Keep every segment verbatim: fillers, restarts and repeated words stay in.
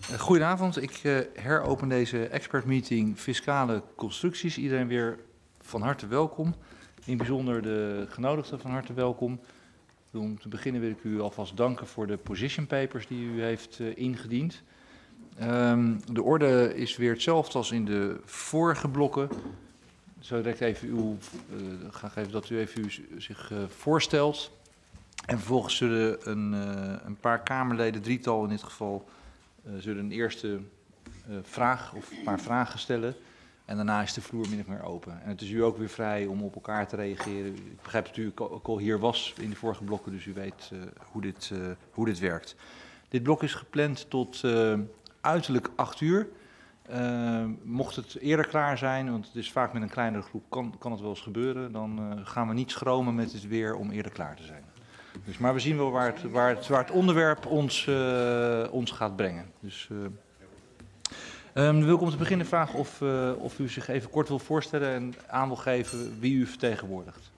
Goedenavond, ik uh, heropen deze expertmeeting Fiscale Constructies. Iedereen weer van harte welkom. In het bijzonder de genodigden van harte welkom. Om te beginnen wil ik u alvast danken voor de position papers die u heeft uh, ingediend. Um, de orde is weer hetzelfde als in de vorige blokken. Zo direct even uw, uh, graag even dat u even u zich uh, voorstelt. En vervolgens zullen een, uh, een paar Kamerleden, drietal in dit geval, uh, zullen een eerste uh, vraag of een paar vragen stellen. En daarna is de vloer min of meer open. En het is u ook weer vrij om op elkaar te reageren. Ik begrijp dat u ook al hier was in de vorige blokken, dus u weet uh, hoe, dit, uh, hoe dit werkt. Dit blok is gepland tot uh, uiterlijk acht uur. Uh, mocht het eerder klaar zijn, want het is vaak met een kleinere groep, kan, kan het wel eens gebeuren. Dan uh, gaan we niet schromen met het weer om eerder klaar te zijn. Dus, maar we zien wel waar het, waar het, waar het onderwerp ons, uh, ons gaat brengen. Dus, uh, um, wil ik om te beginnen vragen of, uh, of u zich even kort wil voorstellen en aan wil geven wie u vertegenwoordigt.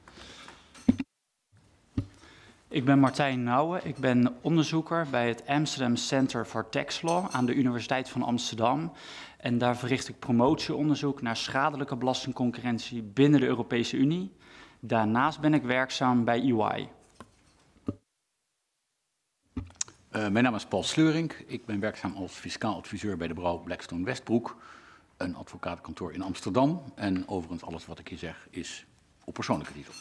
Ik ben Martijn Nouwen, ik ben onderzoeker bij het Amsterdam Center for Tax Law aan de Universiteit van Amsterdam. En daar verricht ik promotieonderzoek naar schadelijke belastingconcurrentie binnen de Europese Unie. Daarnaast ben ik werkzaam bij E Y. Uh, mijn naam is Paul Sleurink. Ik ben werkzaam als fiscaal adviseur bij de Brouw Blackstone Westbroek, een advocatenkantoor in Amsterdam. En overigens alles wat ik hier zeg is op persoonlijke titel.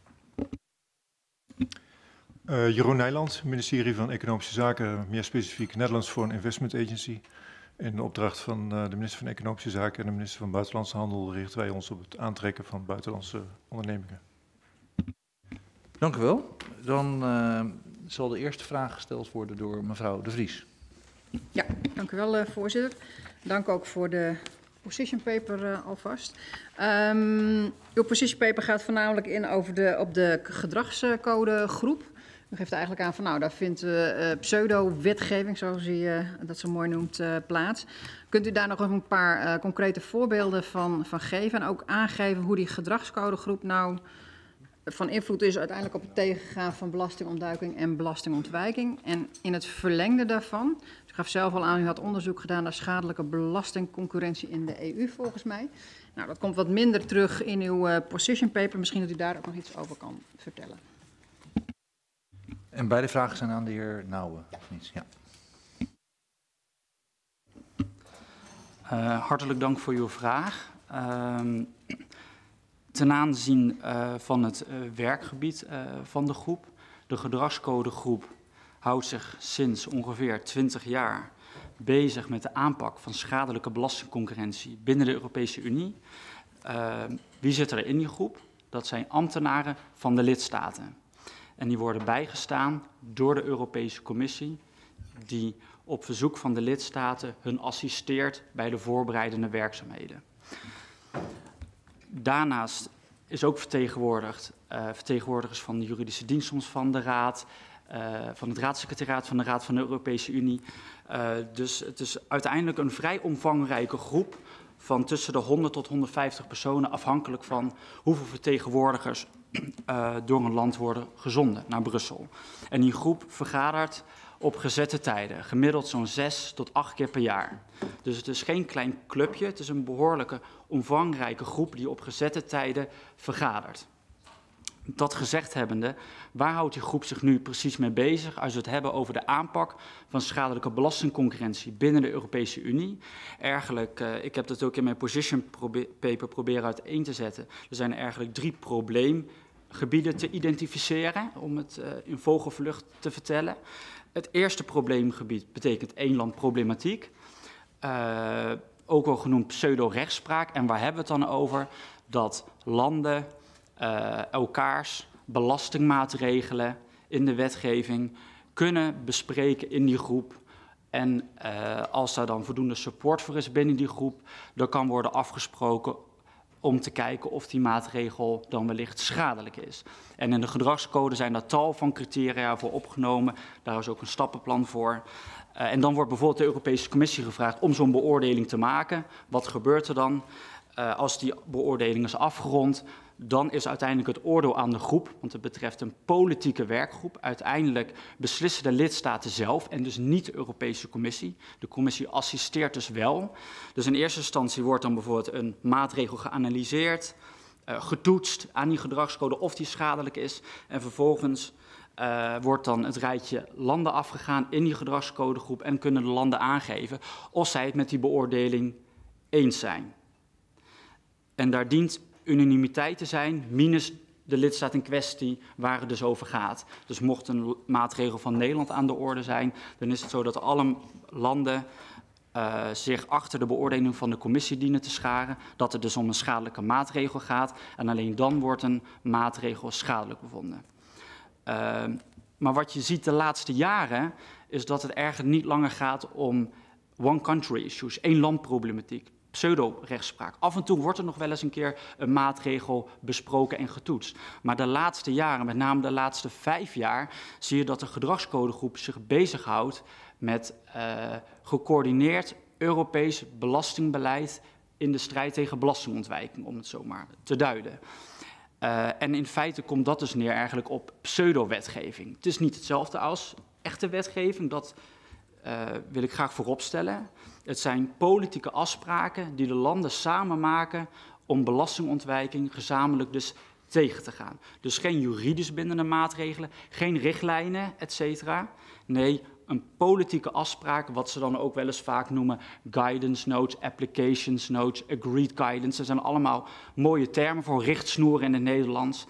Uh, Jeroen Nijland, ministerie van Economische Zaken, meer specifiek Netherlands Foreign Investment Agency. In de opdracht van uh, de minister van Economische Zaken en de minister van Buitenlandse Handel richten wij ons op het aantrekken van buitenlandse ondernemingen. Dank u wel. Dan uh, zal de eerste vraag gesteld worden door mevrouw De Vries. Ja, dank u wel, uh, voorzitter. Dank ook voor de position paper uh, alvast. Um, uw position paper gaat voornamelijk in over de, op de gedragscodegroep. U geeft eigenlijk aan van nou, daar vindt uh, pseudo-wetgeving, zoals u uh, dat zo mooi noemt, uh, plaats. Kunt u daar nog een paar uh, concrete voorbeelden van, van geven en ook aangeven hoe die gedragscodegroep nou van invloed is uiteindelijk op het tegengaan van belastingontduiking en belastingontwijking. En in het verlengde daarvan, u gaf zelf al aan, u had onderzoek gedaan naar schadelijke belastingconcurrentie in de E U volgens mij. Nou, dat komt wat minder terug in uw uh, position paper. Misschien dat u daar ook nog iets over kan vertellen. En beide vragen zijn aan de heer Nouwen, of niet? Ja. Uh, hartelijk dank voor uw vraag. Uh, ten aanzien uh, van het uh, werkgebied uh, van de groep. De gedragscodegroep houdt zich sinds ongeveer twintig jaar bezig met de aanpak van schadelijke belastingconcurrentie binnen de Europese Unie. Uh, wie zit er in die groep? Dat zijn ambtenaren van de lidstaten. En die worden bijgestaan door de Europese Commissie, die op verzoek van de lidstaten hun assisteert bij de voorbereidende werkzaamheden. Daarnaast is ook vertegenwoordigd uh, vertegenwoordigers van de juridische dienst soms van de Raad, uh, van het Raadssecretariaat van de Raad van de Europese Unie. Uh, dus het is uiteindelijk een vrij omvangrijke groep van tussen de honderd tot honderdvijftig personen, afhankelijk van hoeveel vertegenwoordigers uh, door een land worden gezonden naar Brussel. En die groep vergadert op gezette tijden, gemiddeld zo'n zes tot acht keer per jaar. Dus het is geen klein clubje, het is een behoorlijke omvangrijke groep die op gezette tijden vergadert. Dat gezegd hebbende, waar houdt die groep zich nu precies mee bezig als we het hebben over de aanpak van schadelijke belastingconcurrentie binnen de Europese Unie? Eigenlijk, uh, ik heb dat ook in mijn position paper proberen uiteen te zetten. Er zijn eigenlijk drie probleemgebieden te identificeren, om het uh, in vogelvlucht te vertellen. Het eerste probleemgebied betekent eenlandproblematiek, uh, ook wel genoemd pseudo-rechtspraak. En waar hebben we het dan over? Dat landen uh, elkaars belastingmaatregelen in de wetgeving kunnen bespreken in die groep. En uh, als daar dan voldoende support voor is binnen die groep, dan kan worden afgesproken om te kijken of die maatregel dan wellicht schadelijk is. En in de gedragscode zijn daar tal van criteria voor opgenomen. Daar is ook een stappenplan voor. Uh, en dan wordt bijvoorbeeld de Europese Commissie gevraagd om zo'n beoordeling te maken. Wat gebeurt er dan? Uh, als die beoordeling is afgerond, Dan is uiteindelijk het oordeel aan de groep, want het betreft een politieke werkgroep. Uiteindelijk beslissen de lidstaten zelf en dus niet de Europese Commissie. De Commissie assisteert dus wel. Dus in eerste instantie wordt dan bijvoorbeeld een maatregel geanalyseerd, uh, getoetst aan die gedragscode of die schadelijk is. En vervolgens uh, wordt dan het rijtje landen afgegaan in die gedragscodegroep en kunnen de landen aangeven of zij het met die beoordeling eens zijn. En daar dient unanimiteit te zijn, minus de lidstaat in kwestie waar het dus over gaat. Dus mocht een maatregel van Nederland aan de orde zijn, dan is het zo dat alle landen uh, zich achter de beoordeling van de commissie dienen te scharen, dat het dus om een schadelijke maatregel gaat en alleen dan wordt een maatregel schadelijk bevonden. Uh, maar wat je ziet de laatste jaren is dat het eigenlijk niet langer gaat om one country issues, één landproblematiek. Pseudo-rechtspraak. Af en toe wordt er nog wel eens een keer een maatregel besproken en getoetst. Maar de laatste jaren, met name de laatste vijf jaar, zie je dat de gedragscodegroep zich bezighoudt met uh, gecoördineerd Europees belastingbeleid in de strijd tegen belastingontwijking, om het zo maar te duiden. Uh, en in feite komt dat dus neer eigenlijk op pseudo-wetgeving. Het is niet hetzelfde als echte wetgeving, dat uh, wil ik graag vooropstellen. Het zijn politieke afspraken die de landen samen maken om belastingontwijking gezamenlijk dus tegen te gaan. Dus geen juridisch bindende maatregelen, geen richtlijnen, et cetera. Nee, een politieke afspraak, wat ze dan ook wel eens vaak noemen guidance notes, applications notes, agreed guidance. Dat zijn allemaal mooie termen voor richtsnoeren in het Nederlands.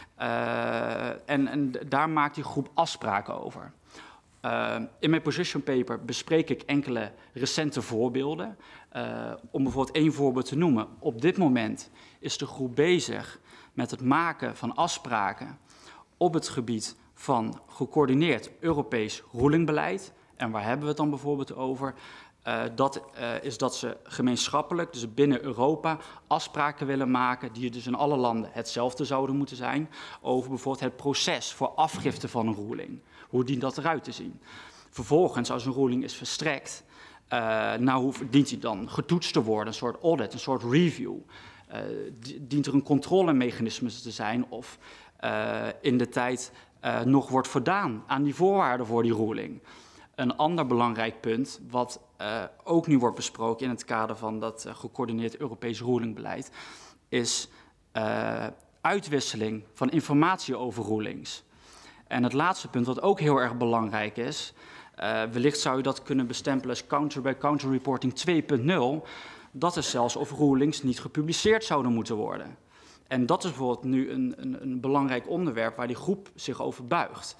Uh, en, en daar maakt die groep afspraken over. Uh, in mijn position paper bespreek ik enkele recente voorbeelden. Uh, om bijvoorbeeld één voorbeeld te noemen. Op dit moment is de groep bezig met het maken van afspraken op het gebied van gecoördineerd Europees rulingbeleid. En waar hebben we het dan bijvoorbeeld over? Uh, dat uh, is dat ze gemeenschappelijk, dus binnen Europa, afspraken willen maken die dus in alle landen hetzelfde zouden moeten zijn, over bijvoorbeeld het proces voor afgifte van een ruling. Hoe dient dat eruit te zien? Vervolgens, als een ruling is verstrekt, uh, nou hoe dient die dan getoetst te worden, een soort audit, een soort review. Uh, dient er een controlemechanisme te zijn of uh, in de tijd uh, nog wordt voldaan aan die voorwaarden voor die ruling. Een ander belangrijk punt, wat uh, ook nu wordt besproken in het kader van dat uh, gecoördineerd Europees rulingbeleid, is uh, uitwisseling van informatie over rulings. En het laatste punt, wat ook heel erg belangrijk is, uh, wellicht zou je dat kunnen bestempelen als counter-by-counter reporting twee punt nul, dat is zelfs of rulings niet gepubliceerd zouden moeten worden. En dat is bijvoorbeeld nu een, een, een belangrijk onderwerp waar die groep zich over buigt.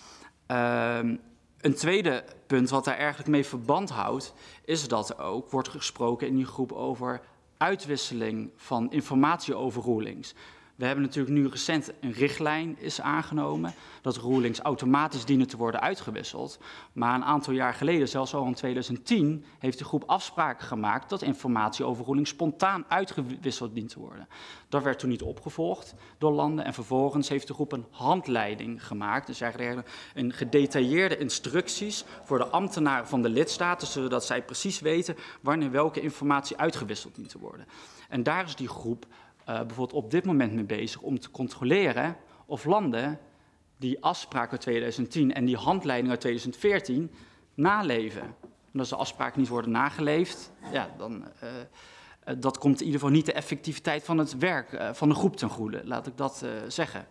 Uh, Een tweede punt wat daar eigenlijk mee verband houdt, is dat er ook wordt gesproken in die groep over uitwisseling van informatie over rulings. We hebben natuurlijk nu recent een richtlijn is aangenomen dat rulings automatisch dienen te worden uitgewisseld. Maar een aantal jaar geleden, zelfs al in tweeduizend tien, heeft de groep afspraken gemaakt dat informatie over rulings spontaan uitgewisseld dient te worden. Dat werd toen niet opgevolgd door landen en vervolgens heeft de groep een handleiding gemaakt. Dus eigenlijk een gedetailleerde instructies voor de ambtenaren van de lidstaten, zodat zij precies weten wanneer welke informatie uitgewisseld dient te worden. En daar is die groep Uh, bijvoorbeeld op dit moment mee bezig om te controleren of landen die afspraak uit tweeduizend tien en die handleiding uit tweeduizend veertien naleven. En als de afspraken niet worden nageleefd, ja, dan uh, uh, dat komt in ieder geval niet de effectiviteit van het werk uh, van de groep ten goede, laat ik dat uh, zeggen.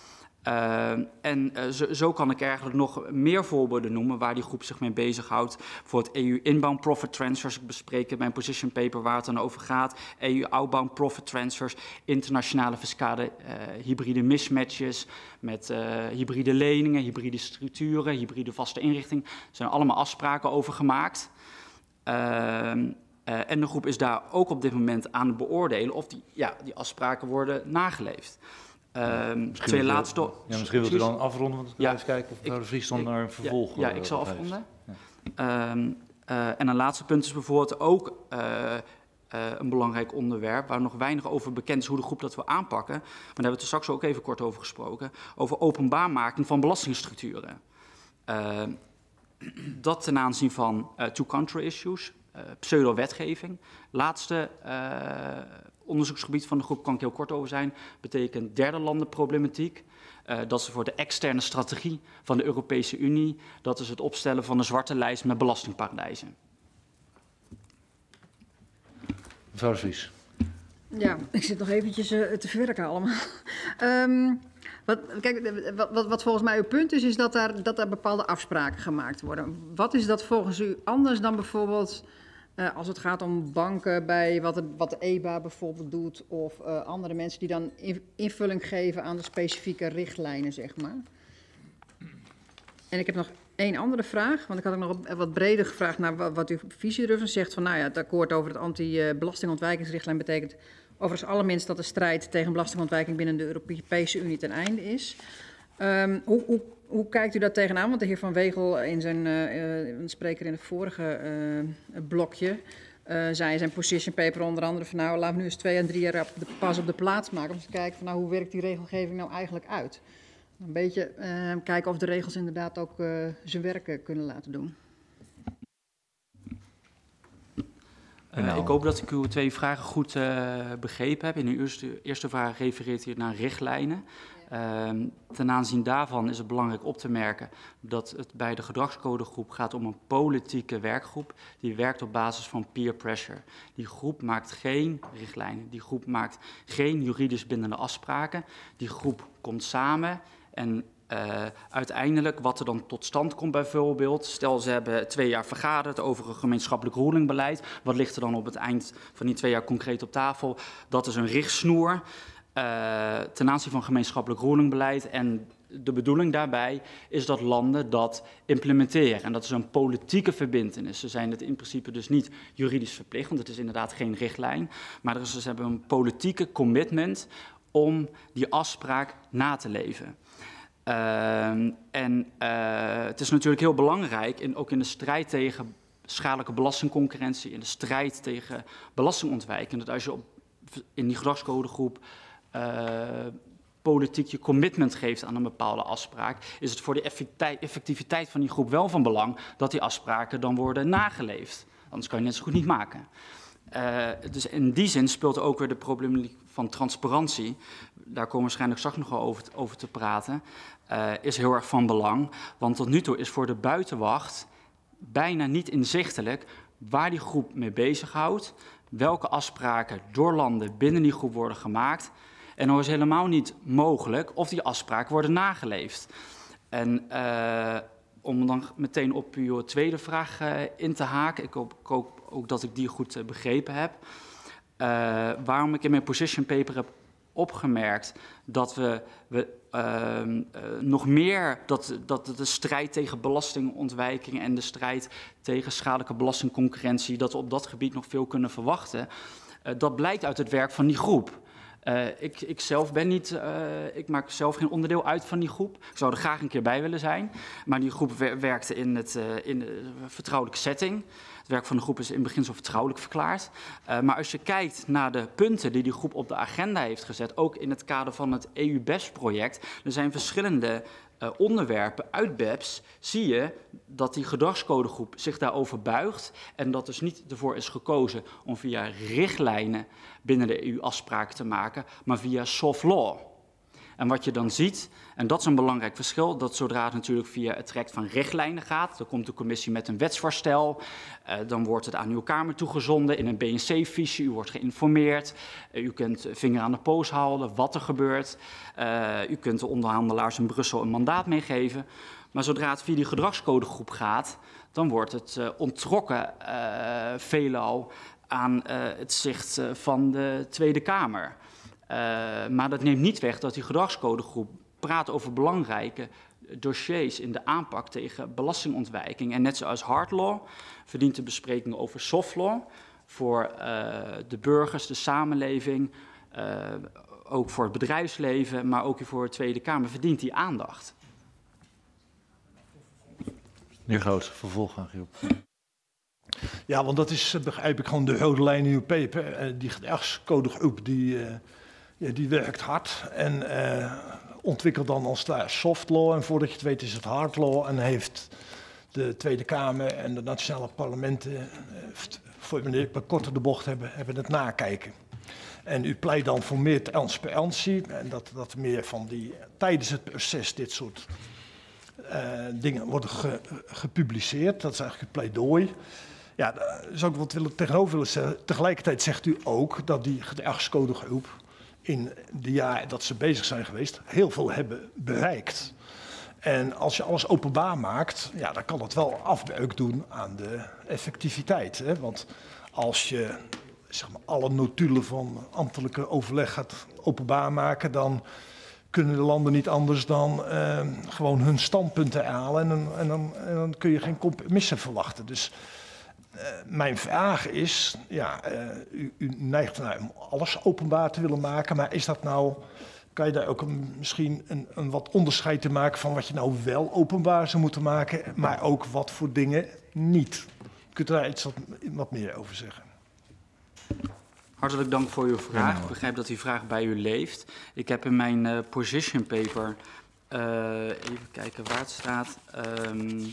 Uh, en uh, zo, zo kan ik eigenlijk nog meer voorbeelden noemen waar die groep zich mee bezighoudt. Voor het E U inbound profit transfers, ik bespreek in mijn position paper waar het dan over gaat. E U outbound profit transfers, internationale fiscale uh, hybride mismatches met uh, hybride leningen, hybride structuren, hybride vaste inrichting. Er zijn allemaal afspraken over gemaakt. Uh, uh, en de groep is daar ook op dit moment aan het beoordelen of die, ja, die afspraken worden nageleefd. Uh, twee laatste... Ja, misschien wilt u dan afronden, want ik wil ja, even kijken of mevrouw de Vries dan ik, naar een vervolg... Ja, ja ik zal afronden. Ja. Uh, uh, en een laatste punt is bijvoorbeeld ook uh, uh, een belangrijk onderwerp waar nog weinig over bekend is hoe de groep dat wil aanpakken. Maar daar hebben we het er straks ook even kort over gesproken. Over openbaarmaking van belastingstructuren. Uh, dat ten aanzien van uh, two-country issues, uh, pseudo-wetgeving. Laatste uh, onderzoeksgebied van de groep, kan ik heel kort over zijn, betekent derde landenproblematiek. Uh, dat is voor de externe strategie van de Europese Unie. Dat is het opstellen van een zwarte lijst met belastingparadijzen. Mevrouw de Vries. Ja, ik zit nog eventjes uh, te verwerken allemaal. um, wat, kijk, wat, wat, wat volgens mij uw punt is, is dat daar, dat daar bepaalde afspraken gemaakt worden. Wat is dat volgens u anders dan bijvoorbeeld uh, als het gaat om banken bij wat de, wat de E B A bijvoorbeeld doet, of uh, andere mensen die dan in, invulling geven aan de specifieke richtlijnen, zeg maar? En ik heb nog één andere vraag, want ik had ook nog wat breder gevraagd naar wat, wat uw visie ervan zegt. Van nou ja, het akkoord over het anti-belastingontwijkingsrichtlijn betekent overigens allerminst dat de strijd tegen belastingontwijking binnen de Europese Unie ten einde is. Um, hoe, hoe, hoe kijkt u daar tegenaan? Want de heer Van Wegel in zijn uh, uh, spreker in het vorige uh, blokje uh, zei in zijn position paper onder andere van nou, laten we nu eens twee en drie jaar op de, pas op de plaats maken om te kijken van nou, hoe werkt die regelgeving nou eigenlijk uit? Een beetje uh, kijken of de regels inderdaad ook uh, zijn werk uh, kunnen laten doen. Uh, ik hoop dat ik uw twee vragen goed uh, begrepen heb. In uw eerste, eerste vraag refereert u naar richtlijnen. Uh, ten aanzien daarvan is het belangrijk op te merken dat het bij de gedragscodegroep gaat om een politieke werkgroep die werkt op basis van peer pressure. Die groep maakt geen richtlijnen, die groep maakt geen juridisch bindende afspraken. Die groep komt samen en Uh, uiteindelijk wat er dan tot stand komt bijvoorbeeld, stel ze hebben twee jaar vergaderd over een gemeenschappelijk roelingbeleid, wat ligt er dan op het eind van die twee jaar concreet op tafel? Dat is een richtsnoer uh, ten aanzien van gemeenschappelijk roelingbeleid en de bedoeling daarbij is dat landen dat implementeren en dat is een politieke verbintenis. Ze zijn het in principe dus niet juridisch verplicht, want het is inderdaad geen richtlijn, maar er is, ze hebben een politieke commitment om die afspraak na te leven. Uh, en uh, het is natuurlijk heel belangrijk, in, ook in de strijd tegen schadelijke belastingconcurrentie, in de strijd tegen belastingontwijking, dat als je op, in die gedragscodegroep uh, politiek je commitment geeft aan een bepaalde afspraak, is het voor de effectiviteit van die groep wel van belang dat die afspraken dan worden nageleefd. Anders kan je net zo goed niet maken. Uh, dus in die zin speelt ook weer de problematiek van transparantie, daar komen we waarschijnlijk straks nog wel over, over te praten, uh, is heel erg van belang. Want tot nu toe is voor de buitenwacht bijna niet inzichtelijk waar die groep mee bezighoudt, welke afspraken door landen binnen die groep worden gemaakt. En dan is helemaal niet mogelijk of die afspraken worden nageleefd. En uh, om dan meteen op uw tweede vraag uh, in te haken, ik hoop, ik hoop ook dat ik die goed uh, begrepen heb. Uh, waarom ik in mijn position paper heb opgemerkt dat we, we uh, uh, nog meer, dat, dat de strijd tegen belastingontwijking en de strijd tegen schadelijke belastingconcurrentie, dat we op dat gebied nog veel kunnen verwachten, uh, dat blijkt uit het werk van die groep. Uh, ik, ik zelf ben niet, uh, ik maak zelf geen onderdeel uit van die groep. Ik zou er graag een keer bij willen zijn. Maar die groep wer werkte in, het, uh, in de vertrouwelijke setting. Het werk van de groep is in beginsel vertrouwelijk verklaard. Uh, maar als je kijkt naar de punten die die groep op de agenda heeft gezet, ook in het kader van het E U B E P S-project, er zijn verschillende uh, onderwerpen uit B E P S, zie je dat die gedragscodegroep zich daarover buigt en dat dus niet ervoor is gekozen om via richtlijnen binnen de E U afspraken te maken, maar via soft law. En wat je dan ziet, en dat is een belangrijk verschil, dat zodra het natuurlijk via het traject van richtlijnen gaat, dan komt de commissie met een wetsvoorstel, uh, dan wordt het aan uw Kamer toegezonden in een B N C-fiche, u wordt geïnformeerd, uh, u kunt vinger aan de pols houden wat er gebeurt, uh, u kunt de onderhandelaars in Brussel een mandaat meegeven, maar zodra het via die gedragscodegroep gaat, dan wordt het uh, onttrokken uh, veelal aan uh, het zicht uh, van de Tweede Kamer. Uh, maar dat neemt niet weg dat die gedragscodegroep praat over belangrijke dossiers in de aanpak tegen belastingontwijking. En net zoals hard law verdient de bespreking over soft law voor uh, de burgers, de samenleving, uh, ook voor het bedrijfsleven, maar ook voor de Tweede Kamer verdient die aandacht. Meneer Groot, vervolg Giel. Ja, want dat is, begrijp ik, gewoon de rode lijn in uw paper. Die gedragscodegroep die, uh, ja, die werkt hard en uh, ontwikkelt dan als daar soft law. En voordat je het weet is het hard law en heeft de Tweede Kamer en de nationale parlementen, uh, voor wanneer ik maar korter de bocht hebben, hebben het nakijken. En u pleit dan voor meer transparantie en dat, dat meer van die, tijdens het proces dit soort uh, dingen worden ge, gepubliceerd. Dat is eigenlijk het pleidooi. Ja, daar zou ik wat willen, tegenover willen zeggen. Tegelijkertijd zegt u ook dat die gedragscodegroep in de jaren dat ze bezig zijn geweest heel veel hebben bereikt. En als je alles openbaar maakt, ja, dan kan het wel afbreuk doen aan de effectiviteit. Hè? Want als je zeg maar, alle notulen van ambtelijke overleg gaat openbaar maken, dan kunnen de landen niet anders dan uh, gewoon hun standpunten halen. En dan, en, dan, en dan kun je geen compromissen verwachten. Dus uh, mijn vraag is, ja, uh, u, u neigt naar om alles openbaar te willen maken, maar is dat nou, kan je daar ook een, misschien een, een wat onderscheid te maken van wat je nou wel openbaar zou moeten maken, maar ook wat voor dingen niet? Kunt u daar iets wat, wat meer over zeggen? Hartelijk dank voor uw vraag. Ik begrijp dat die vraag bij u leeft. Ik heb in mijn uh, position paper, uh, even kijken waar het staat, um,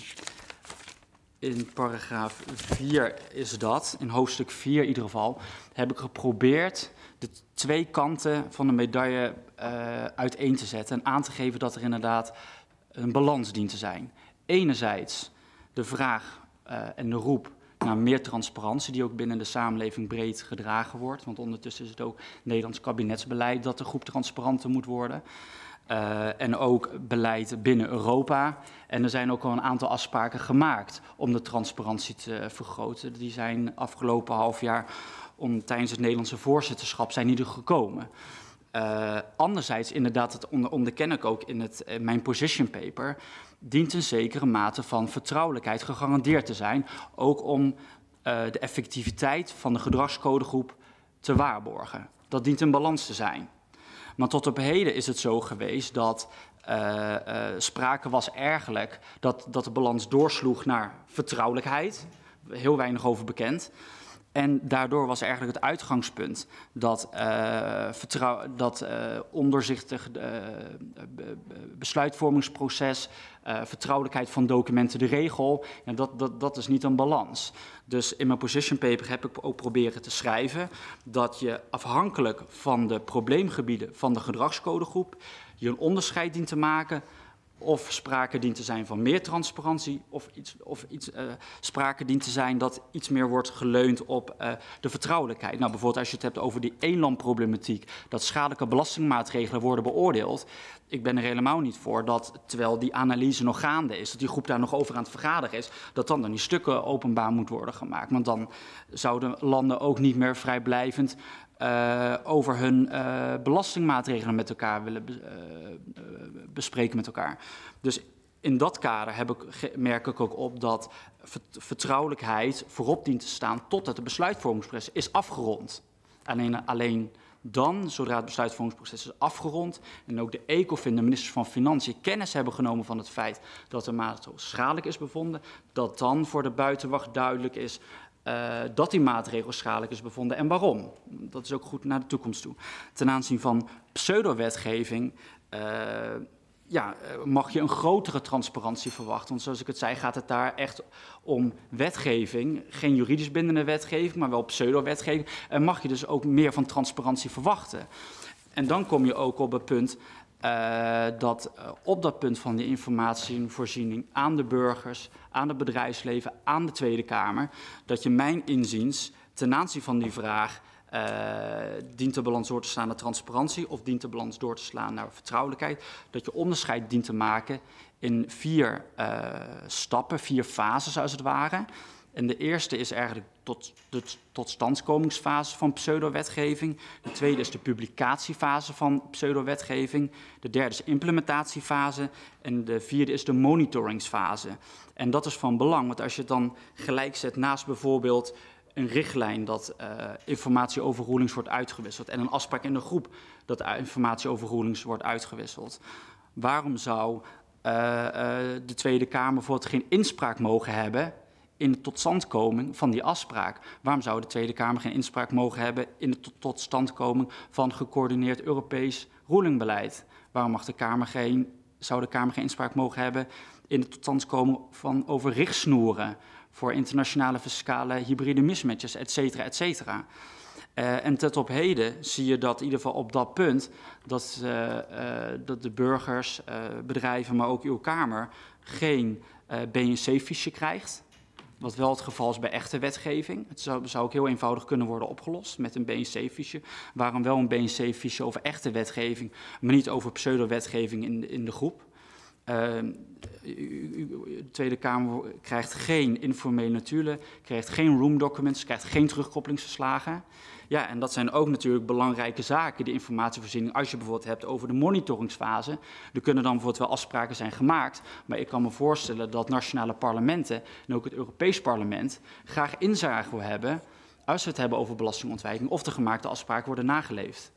in paragraaf vier is dat, in hoofdstuk vier in ieder geval, heb ik geprobeerd de twee kanten van de medaille uh, uiteen te zetten en aan te geven dat er inderdaad een balans dient te zijn. Enerzijds de vraag uh, en de roep naar meer transparantie, die ook binnen de samenleving breed gedragen wordt. Want ondertussen is het ook Nederlands kabinetsbeleid dat de groep transparanter moet worden. Uh, en ook beleid binnen Europa. En er zijn ook al een aantal afspraken gemaakt om de transparantie te vergroten. Die zijn afgelopen half jaar om, tijdens het Nederlandse voorzitterschap zijn die er gekomen. Uh, anderzijds, inderdaad, dat onder, onderken ik ook in, het, in mijn position paper, dient een zekere mate van vertrouwelijkheid gegarandeerd te zijn, ook om uh, de effectiviteit van de gedragscodegroep te waarborgen. Dat dient een balans te zijn. Maar tot op heden is het zo geweest dat uh, uh, sprake was eigenlijk dat, dat de balans doorsloeg naar vertrouwelijkheid. Heel weinig over bekend. En daardoor was eigenlijk het uitgangspunt dat, uh, vertrouw, dat uh, onderzichtig uh, besluitvormingsproces, uh, vertrouwelijkheid van documenten de regel, en dat, dat, dat is niet een balans. Dus in mijn position paper heb ik ook proberen te schrijven dat je afhankelijk van de probleemgebieden van de gedragscodegroep je een onderscheid dient te maken of sprake dient te zijn van meer transparantie, of, iets, of iets, uh, sprake dient te zijn dat iets meer wordt geleund op uh, de vertrouwelijkheid. Nou, bijvoorbeeld als je het hebt over die eenlandproblematiek, dat schadelijke belastingmaatregelen worden beoordeeld. Ik ben er helemaal niet voor dat, terwijl die analyse nog gaande is, dat die groep daar nog over aan het vergaderen is, dat dan, dan die stukken openbaar moet worden gemaakt. Want dan zouden landen ook niet meer vrijblijvend Uh, over hun uh, belastingmaatregelen met elkaar willen be uh, bespreken met elkaar. Dus in dat kader heb ik, merk ik ook op dat vertrouwelijkheid voorop dient te staan totdat het besluitvormingsproces is afgerond. Alleen, alleen dan, zodra het besluitvormingsproces is afgerond en ook de ECOFIN, de ministers van Financiën, kennis hebben genomen van het feit dat de maatregel schadelijk is bevonden, dat dan voor de buitenwacht duidelijk is Uh, dat die maatregel schadelijk is bevonden en waarom. Dat is ook goed naar de toekomst toe. Ten aanzien van pseudo-wetgeving uh, ja, mag je een grotere transparantie verwachten. Want zoals ik het zei, gaat het daar echt om wetgeving. Geen juridisch bindende wetgeving, maar wel pseudo-wetgeving. En mag je dus ook meer van transparantie verwachten. En dan kom je ook op het punt Uh, dat uh, op dat punt van die informatievoorziening aan de burgers, aan het bedrijfsleven, aan de Tweede Kamer, dat je mijn inziens ten aanzien van die vraag, uh, dient de balans door te slaan naar transparantie of dient de balans door te slaan naar vertrouwelijkheid, dat je onderscheid dient te maken in vier uh, stappen, vier fases als het ware. En de eerste is eigenlijk tot de totstandkomingsfase van pseudo-wetgeving. De tweede is de publicatiefase van pseudo-wetgeving. De derde is de implementatiefase. En de vierde is de monitoringsfase. En dat is van belang, want als je het dan gelijk zet naast bijvoorbeeld een richtlijn dat uh, informatie over rulings wordt uitgewisseld en een afspraak in de groep dat informatie over rulings wordt uitgewisseld. Waarom zou uh, uh, de Tweede Kamer bijvoorbeeld geen inspraak mogen hebben in de totstandkoming van die afspraak? Waarom zou de Tweede Kamer geen inspraak mogen hebben in de totstandkoming van gecoördineerd Europees rulingbeleid? Waarom mag de Kamer geen, zou de Kamer geen inspraak mogen hebben in de totstandkoming van over richtsnoeren voor internationale fiscale hybride mismatches, et cetera, et cetera? Uh, en tot op heden zie je dat in ieder geval op dat punt dat, uh, uh, dat de burgers, uh, bedrijven, maar ook uw Kamer geen uh, B N C-fiche krijgt. Wat wel het geval is bij echte wetgeving. Het zou, zou ook heel eenvoudig kunnen worden opgelost met een B N C-fiche. Waarom wel een B N C-fiche over echte wetgeving, maar niet over pseudo-wetgeving in, in de groep? Uh, de Tweede Kamer krijgt geen informele notulen, krijgt geen room documents, krijgt geen terugkoppelingsverslagen. Ja, en dat zijn ook natuurlijk belangrijke zaken, die informatievoorziening. Als je bijvoorbeeld hebt over de monitoringsfase, er kunnen dan bijvoorbeeld wel afspraken zijn gemaakt, maar ik kan me voorstellen dat nationale parlementen en ook het Europees Parlement graag inzage wil hebben, als we het hebben over belastingontwijking, of de gemaakte afspraken worden nageleefd.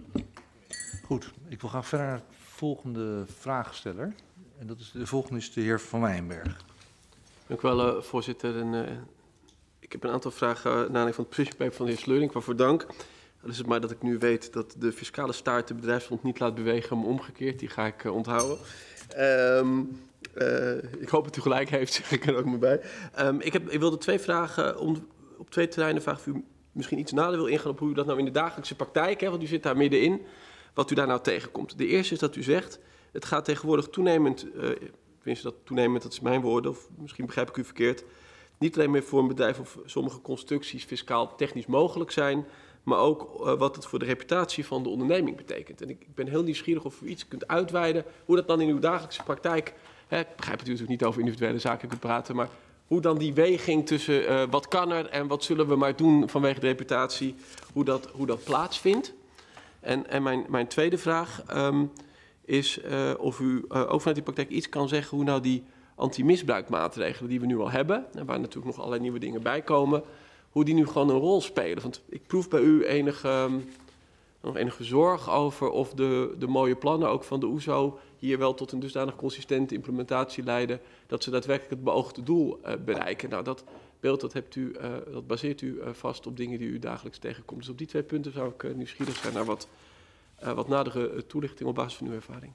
Goed, ik wil graag verder naar de volgende vraagsteller. En dat is, de volgende is de heer Van Wijnberg. Dank u wel, uh, voorzitter. En, uh, ik heb een aantal vragen uh, naar aanleiding van het position paper van de heer Sleuring, waarvoor dank. Dan is het maar dat ik nu weet dat de fiscale staart de bedrijfsgrond niet laat bewegen, maar omgekeerd. Die ga ik uh, onthouden. Um, uh, ik hoop dat u gelijk heeft, zeg ik er ook maar bij. Um, ik, heb, ik wilde twee vragen, om, op twee terreinen vragen of u misschien iets nader wil ingaan op hoe u dat nou in de dagelijkse praktijk, hè, want u zit daar middenin, wat u daar nou tegenkomt. De eerste is dat u zegt, het gaat tegenwoordig toenemend, uh, tenminste dat toenemend, dat is mijn woorden, of misschien begrijp ik u verkeerd, niet alleen meer voor een bedrijf of sommige constructies fiscaal technisch mogelijk zijn, maar ook uh, wat het voor de reputatie van de onderneming betekent. En ik, ik ben heel nieuwsgierig of u iets kunt uitweiden hoe dat dan in uw dagelijkse praktijk, hè, ik begrijp het u natuurlijk niet over individuele zaken kunt praten, maar hoe dan die weging tussen uh, wat kan er en wat zullen we maar doen vanwege de reputatie, hoe dat, hoe dat plaatsvindt. En, en mijn, mijn tweede vraag um, is uh, of u uh, ook vanuit die praktijk iets kan zeggen hoe nou die anti-misbruikmaatregelen die we nu al hebben, en waar natuurlijk nog allerlei nieuwe dingen bij komen, hoe die nu gewoon een rol spelen. Want ik proef bij u enige, um, nog enige zorg over of de, de mooie plannen ook van de O E S O hier wel tot een dusdanig consistente implementatie leiden dat ze daadwerkelijk het beoogde doel uh, bereiken. Nou, dat beeld dat, hebt u, uh, dat baseert u uh, vast op dingen die u dagelijks tegenkomt. Dus op die twee punten zou ik uh, nieuwsgierig zijn naar wat, uh, wat nadere uh, toelichting op basis van uw ervaring.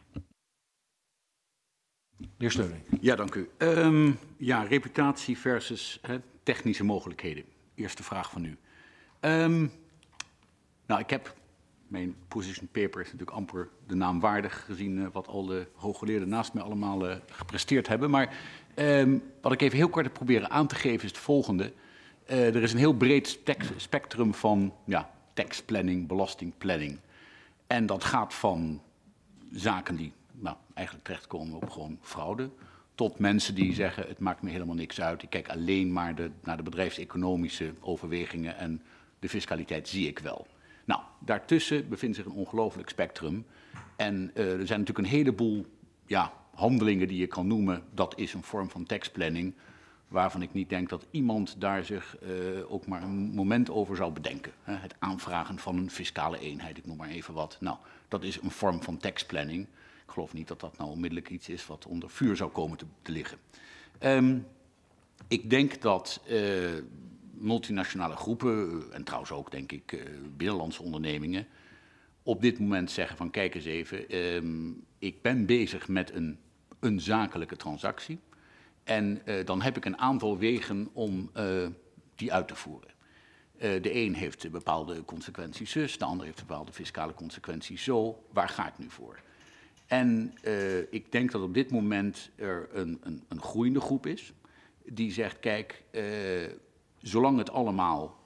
De heer Sleuring. Ja, dank u. Um, ja, reputatie versus hè, technische mogelijkheden. Eerste vraag van u. Um, nou, ik heb, mijn position paper is natuurlijk amper de naam waardig gezien uh, wat al de hooggeleerden naast mij allemaal uh, gepresteerd hebben. Maar um, wat ik even heel kort heb proberen aan te geven is het volgende. Uh, er is een heel breed spectrum van ja, taxplanning, belastingplanning. En dat gaat van zaken die nou, eigenlijk terechtkomen op gewoon fraude, tot mensen die zeggen, het maakt me helemaal niks uit. Ik kijk alleen maar de, naar de bedrijfseconomische overwegingen en de fiscaliteit zie ik wel. Nou, daartussen bevindt zich een ongelooflijk spectrum. En uh, er zijn natuurlijk een heleboel ja, handelingen die je kan noemen. Dat is een vorm van taxplanning, waarvan ik niet denk dat iemand daar zich uh, ook maar een moment over zou bedenken. Hè? Het aanvragen van een fiscale eenheid, ik noem maar even wat. Nou, dat is een vorm van taxplanning. Ik geloof niet dat dat nou onmiddellijk iets is wat onder vuur zou komen te, te liggen. Um, ik denk dat uh, multinationale groepen, en trouwens ook denk ik uh, binnenlandse ondernemingen, op dit moment zeggen van kijk eens even, um, ik ben bezig met een, een zakelijke transactie en uh, dan heb ik een aantal wegen om uh, die uit te voeren. Uh, de een heeft bepaalde consequenties zus, de ander heeft bepaalde fiscale consequenties zo. Waar ga ik nu voor? En uh, ik denk dat op dit moment er een, een, een groeiende groep is die zegt, kijk, uh, zolang het allemaal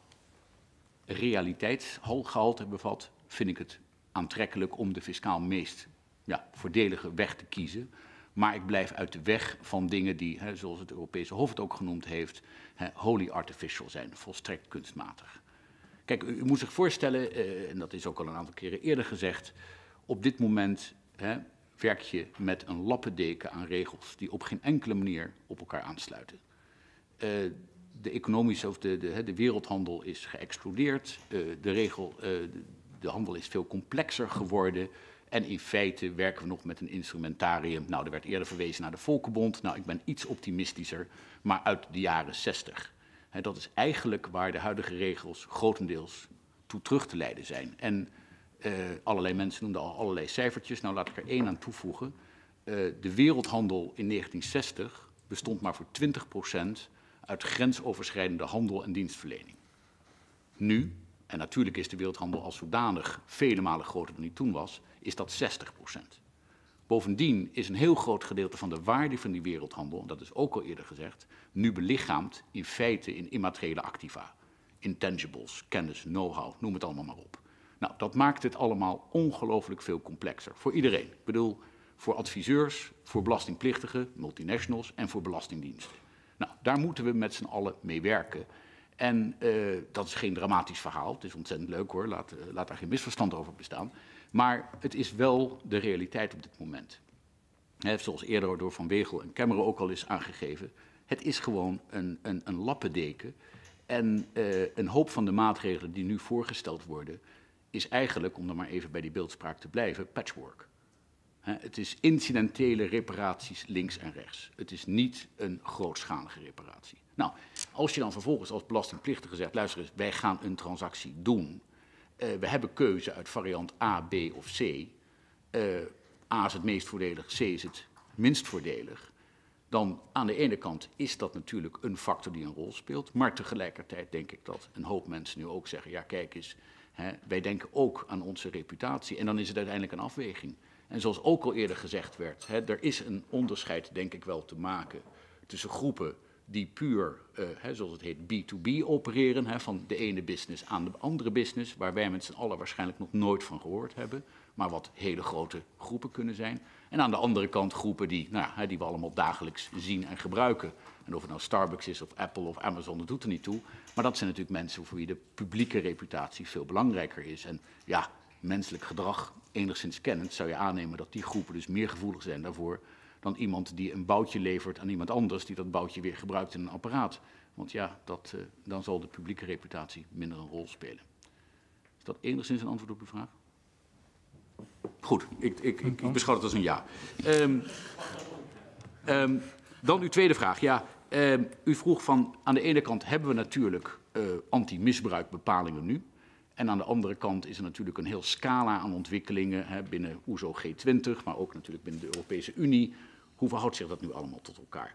realiteitsgehalte bevat, vind ik het aantrekkelijk om de fiscaal meest ja, voordelige weg te kiezen. Maar ik blijf uit de weg van dingen die, hè, zoals het Europese Hof het ook genoemd heeft, hè, wholly artificial zijn, volstrekt kunstmatig. Kijk, u, u moet zich voorstellen, uh, en dat is ook al een aantal keren eerder gezegd, op dit moment He, werk je met een lappendeken aan regels die op geen enkele manier op elkaar aansluiten. Uh, de economische of de, de, de wereldhandel is geëxplodeerd, uh, de, regel, uh, de, de handel is veel complexer geworden en in feite werken we nog met een instrumentarium. Nou, er werd eerder verwezen naar de Volkenbond. Nou, ik ben iets optimistischer, maar uit de jaren zestig. He, dat is eigenlijk waar de huidige regels grotendeels toe terug te leiden zijn. En Uh, allerlei mensen noemden al allerlei cijfertjes. Nou, laat ik er één aan toevoegen. Uh, de wereldhandel in negentien zestig bestond maar voor twintig procent uit grensoverschrijdende handel en dienstverlening. Nu, en natuurlijk is de wereldhandel als zodanig vele malen groter dan die toen was, is dat zestig procent. Bovendien is een heel groot gedeelte van de waarde van die wereldhandel, dat is ook al eerder gezegd, nu belichaamd in feite in immateriële activa. Intangibles, kennis, know-how, noem het allemaal maar op. Nou, dat maakt het allemaal ongelooflijk veel complexer. Voor iedereen. Ik bedoel, voor adviseurs, voor belastingplichtigen, multinationals en voor belastingdiensten. Nou, daar moeten we met z'n allen mee werken. En uh, dat is geen dramatisch verhaal. Het is ontzettend leuk hoor, laat, uh, laat daar geen misverstand over bestaan. Maar het is wel de realiteit op dit moment. He, zoals eerder door Van Wegel en Kemmeren ook al is aangegeven. Het is gewoon een, een, een lappendeken. En uh, een hoop van de maatregelen die nu voorgesteld worden, is eigenlijk, om dan maar even bij die beeldspraak te blijven, patchwork. He, het is incidentele reparaties links en rechts. Het is niet een grootschalige reparatie. Nou, als je dan vervolgens als belastingplichtige zegt, luister eens, wij gaan een transactie doen. Uh, we hebben keuze uit variant A, B of C. Uh, A is het meest voordelig, C is het minst voordelig. Dan aan de ene kant is dat natuurlijk een factor die een rol speelt. Maar tegelijkertijd denk ik dat een hoop mensen nu ook zeggen, ja kijk eens, hè, wij denken ook aan onze reputatie. En dan is het uiteindelijk een afweging. En zoals ook al eerder gezegd werd, hè, er is een onderscheid denk ik wel te maken tussen groepen die puur, uh, hè, zoals het heet, B to B opereren, hè, van de ene business aan de andere business, waar wij met z'n allen waarschijnlijk nog nooit van gehoord hebben, maar wat hele grote groepen kunnen zijn. En aan de andere kant groepen die, nou ja, die we allemaal dagelijks zien en gebruiken. En of het nou Starbucks is of Apple of Amazon, dat doet er niet toe. Maar dat zijn natuurlijk mensen voor wie de publieke reputatie veel belangrijker is. En ja, menselijk gedrag enigszins kennend zou je aannemen dat die groepen dus meer gevoelig zijn daarvoor dan iemand die een boutje levert aan iemand anders die dat boutje weer gebruikt in een apparaat. Want ja, dat, uh, dan zal de publieke reputatie minder een rol spelen. Is dat enigszins een antwoord op uw vraag? Goed, ik, ik, ik, ik beschouw het als een ja. Um, um, dan uw tweede vraag. Ja, um, u vroeg van, aan de ene kant hebben we natuurlijk uh, anti-misbruikbepalingen nu. En aan de andere kant is er natuurlijk een heel scala aan ontwikkelingen hè, binnen O E S O G twintig, maar ook natuurlijk binnen de Europese Unie. Hoe verhoudt zich dat nu allemaal tot elkaar?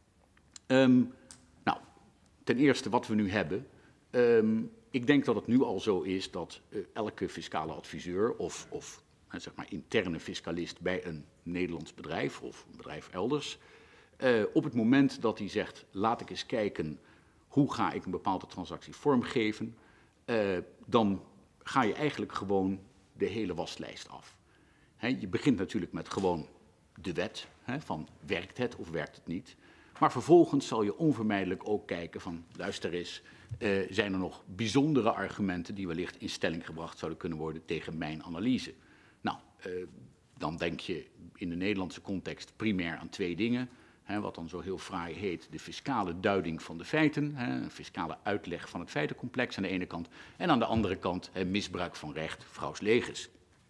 Um, nou, ten eerste wat we nu hebben. Um, ik denk dat het nu al zo is dat uh, elke fiscale adviseur of, of zeg maar interne fiscalist bij een Nederlands bedrijf of een bedrijf elders, uh, op het moment dat hij zegt, laat ik eens kijken hoe ga ik een bepaalde transactie vormgeven, uh, dan ga je eigenlijk gewoon de hele waslijst af. He, je begint natuurlijk met gewoon de wet, he, van werkt het of werkt het niet. Maar vervolgens zal je onvermijdelijk ook kijken van, luister eens, uh, zijn er nog bijzondere argumenten die wellicht in stelling gebracht zouden kunnen worden tegen mijn analyse. Nou, uh, dan denk je in de Nederlandse context primair aan twee dingen. Hè, wat dan zo heel fraai heet, de fiscale duiding van de feiten. Hè, een fiscale uitleg van het feitencomplex aan de ene kant. En aan de andere kant hè, misbruik van recht, vrouws legis.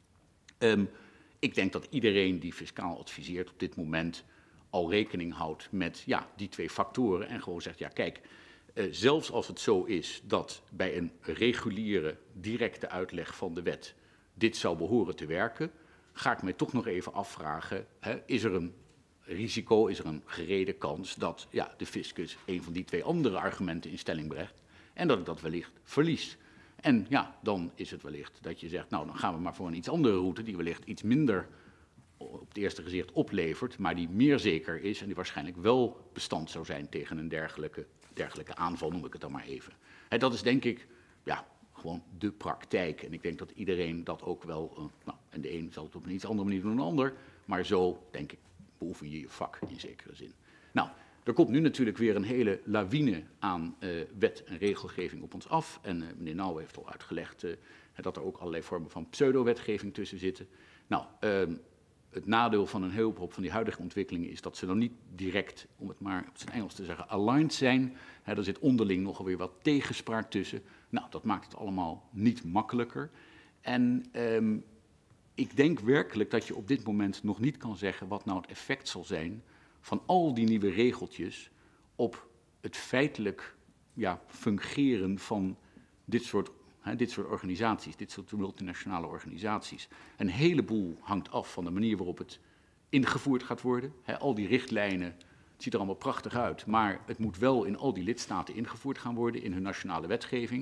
Um, ik denk dat iedereen die fiscaal adviseert op dit moment al rekening houdt met ja, die twee factoren. En gewoon zegt, ja kijk, uh, zelfs als het zo is dat bij een reguliere, directe uitleg van de wet dit zou behoren te werken, ga ik mij toch nog even afvragen, hè, is er een risico, is er een gereden kans dat ja, de fiscus een van die twee andere argumenten in stelling brengt en dat ik dat wellicht verlies. En ja, dan is het wellicht dat je zegt, nou dan gaan we maar voor een iets andere route die wellicht iets minder op het eerste gezicht oplevert, maar die meer zeker is en die waarschijnlijk wel bestand zou zijn tegen een dergelijke, dergelijke aanval, noem ik het dan maar even. He, dat is denk ik, ja, gewoon de praktijk. En ik denk dat iedereen dat ook wel, uh, nou, en de een zal het op een iets andere manier doen dan de ander, maar zo, denk ik, beoefen je je vak in zekere zin. Nou, er komt nu natuurlijk weer een hele lawine aan uh, wet en regelgeving op ons af. En uh, meneer Nouwen heeft al uitgelegd uh, dat er ook allerlei vormen van pseudo-wetgeving tussen zitten. Nou, uh, het nadeel van een heel hoop van die huidige ontwikkelingen is dat ze dan niet direct, om het maar op zijn Engels te zeggen, aligned zijn. He, er zit onderling nog alweer wat tegenspraak tussen. Nou, dat maakt het allemaal niet makkelijker. En um, ik denk werkelijk dat je op dit moment nog niet kan zeggen wat nou het effect zal zijn van al die nieuwe regeltjes op het feitelijk ja, fungeren van dit soort, hè, dit soort organisaties, dit soort multinationale organisaties. Een heleboel hangt af van de manier waarop het ingevoerd gaat worden. Hè, al die richtlijnen, het ziet er allemaal prachtig uit, maar het moet wel in al die lidstaten ingevoerd gaan worden in hun nationale wetgeving.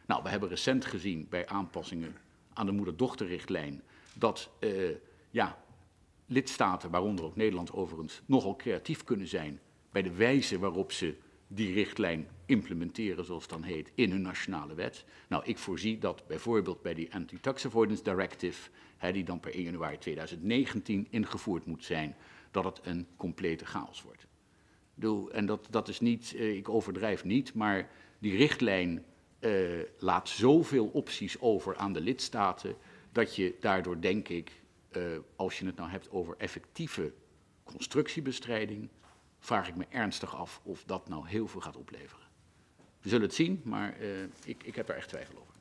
Nou, we hebben recent gezien bij aanpassingen aan de moeder-dochterrichtlijn dat uh, ja, lidstaten, waaronder ook Nederland overigens, nogal creatief kunnen zijn bij de wijze waarop ze die richtlijn implementeren, zoals het dan heet, in hun nationale wet. Nou, ik voorzie dat bijvoorbeeld bij die Anti-Tax Avoidance Directive, hè, die dan per één januari tweeduizend negentien ingevoerd moet zijn, dat het een complete chaos wordt. En dat, dat is niet, uh, ik overdrijf niet, maar die richtlijn uh, laat zoveel opties over aan de lidstaten, dat je daardoor, denk ik, uh, als je het nou hebt over effectieve constructiebestrijding, vraag ik me ernstig af of dat nou heel veel gaat opleveren. We zullen het zien, maar uh, ik, ik heb er echt twijfel over.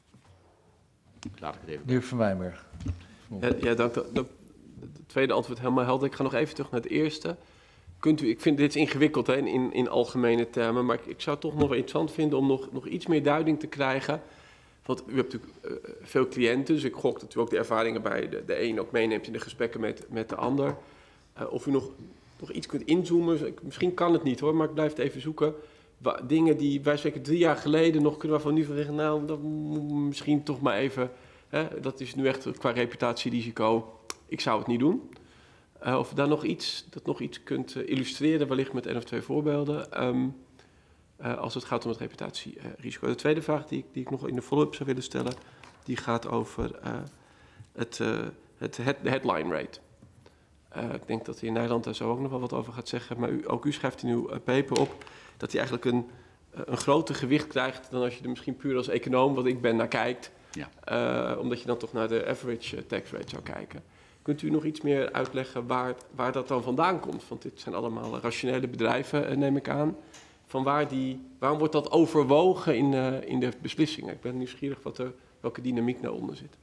Laat ik het even. Meneer Van Wijnberg. Ja, ja, dank. Het tweede antwoord helemaal helder. Ik ga nog even terug naar het eerste. Kunt u, ik vind dit is ingewikkeld, hè, in, in algemene termen, maar ik, ik zou het toch nog wel interessant vinden om nog, nog iets meer duiding te krijgen. Want u hebt natuurlijk uh, veel cliënten, dus ik gok dat u ook de ervaringen bij de, de een ook meeneemt in de gesprekken met, met de ander. Uh, of u nog, nog iets kunt inzoomen, ik, misschien kan het niet hoor, maar ik blijf het even zoeken. Wa, dingen die wij spreken drie jaar geleden nog kunnen waarvan nu van zeggen, nou, dat moet misschien toch maar even, hè, dat is nu echt qua reputatierisico, ik zou het niet doen. Uh, of daar nog iets, dat nog iets kunt uh, illustreren, wellicht met één of twee voorbeelden, um, uh, als het gaat om het reputatierisico. De tweede vraag die ik, die ik nog in de follow-up zou willen stellen, die gaat over uh, het, uh, het head, de headline rate. Uh, ik denk dat hij in Nederland daar zo ook nog wel wat over gaat zeggen, maar u, ook u schrijft in uw uh, paper op dat hij eigenlijk een, uh, een groter gewicht krijgt dan als je er misschien puur als econoom, wat ik ben, naar kijkt. Ja. Uh, omdat je dan toch naar de average uh, tax rate zou kijken. Kunt u nog iets meer uitleggen waar, waar dat dan vandaan komt? Want dit zijn allemaal rationele bedrijven, neem ik aan. Van waar die, waarom wordt dat overwogen in, uh, in de beslissingen? Ik ben nieuwsgierig wat er, welke dynamiek daaronder zit.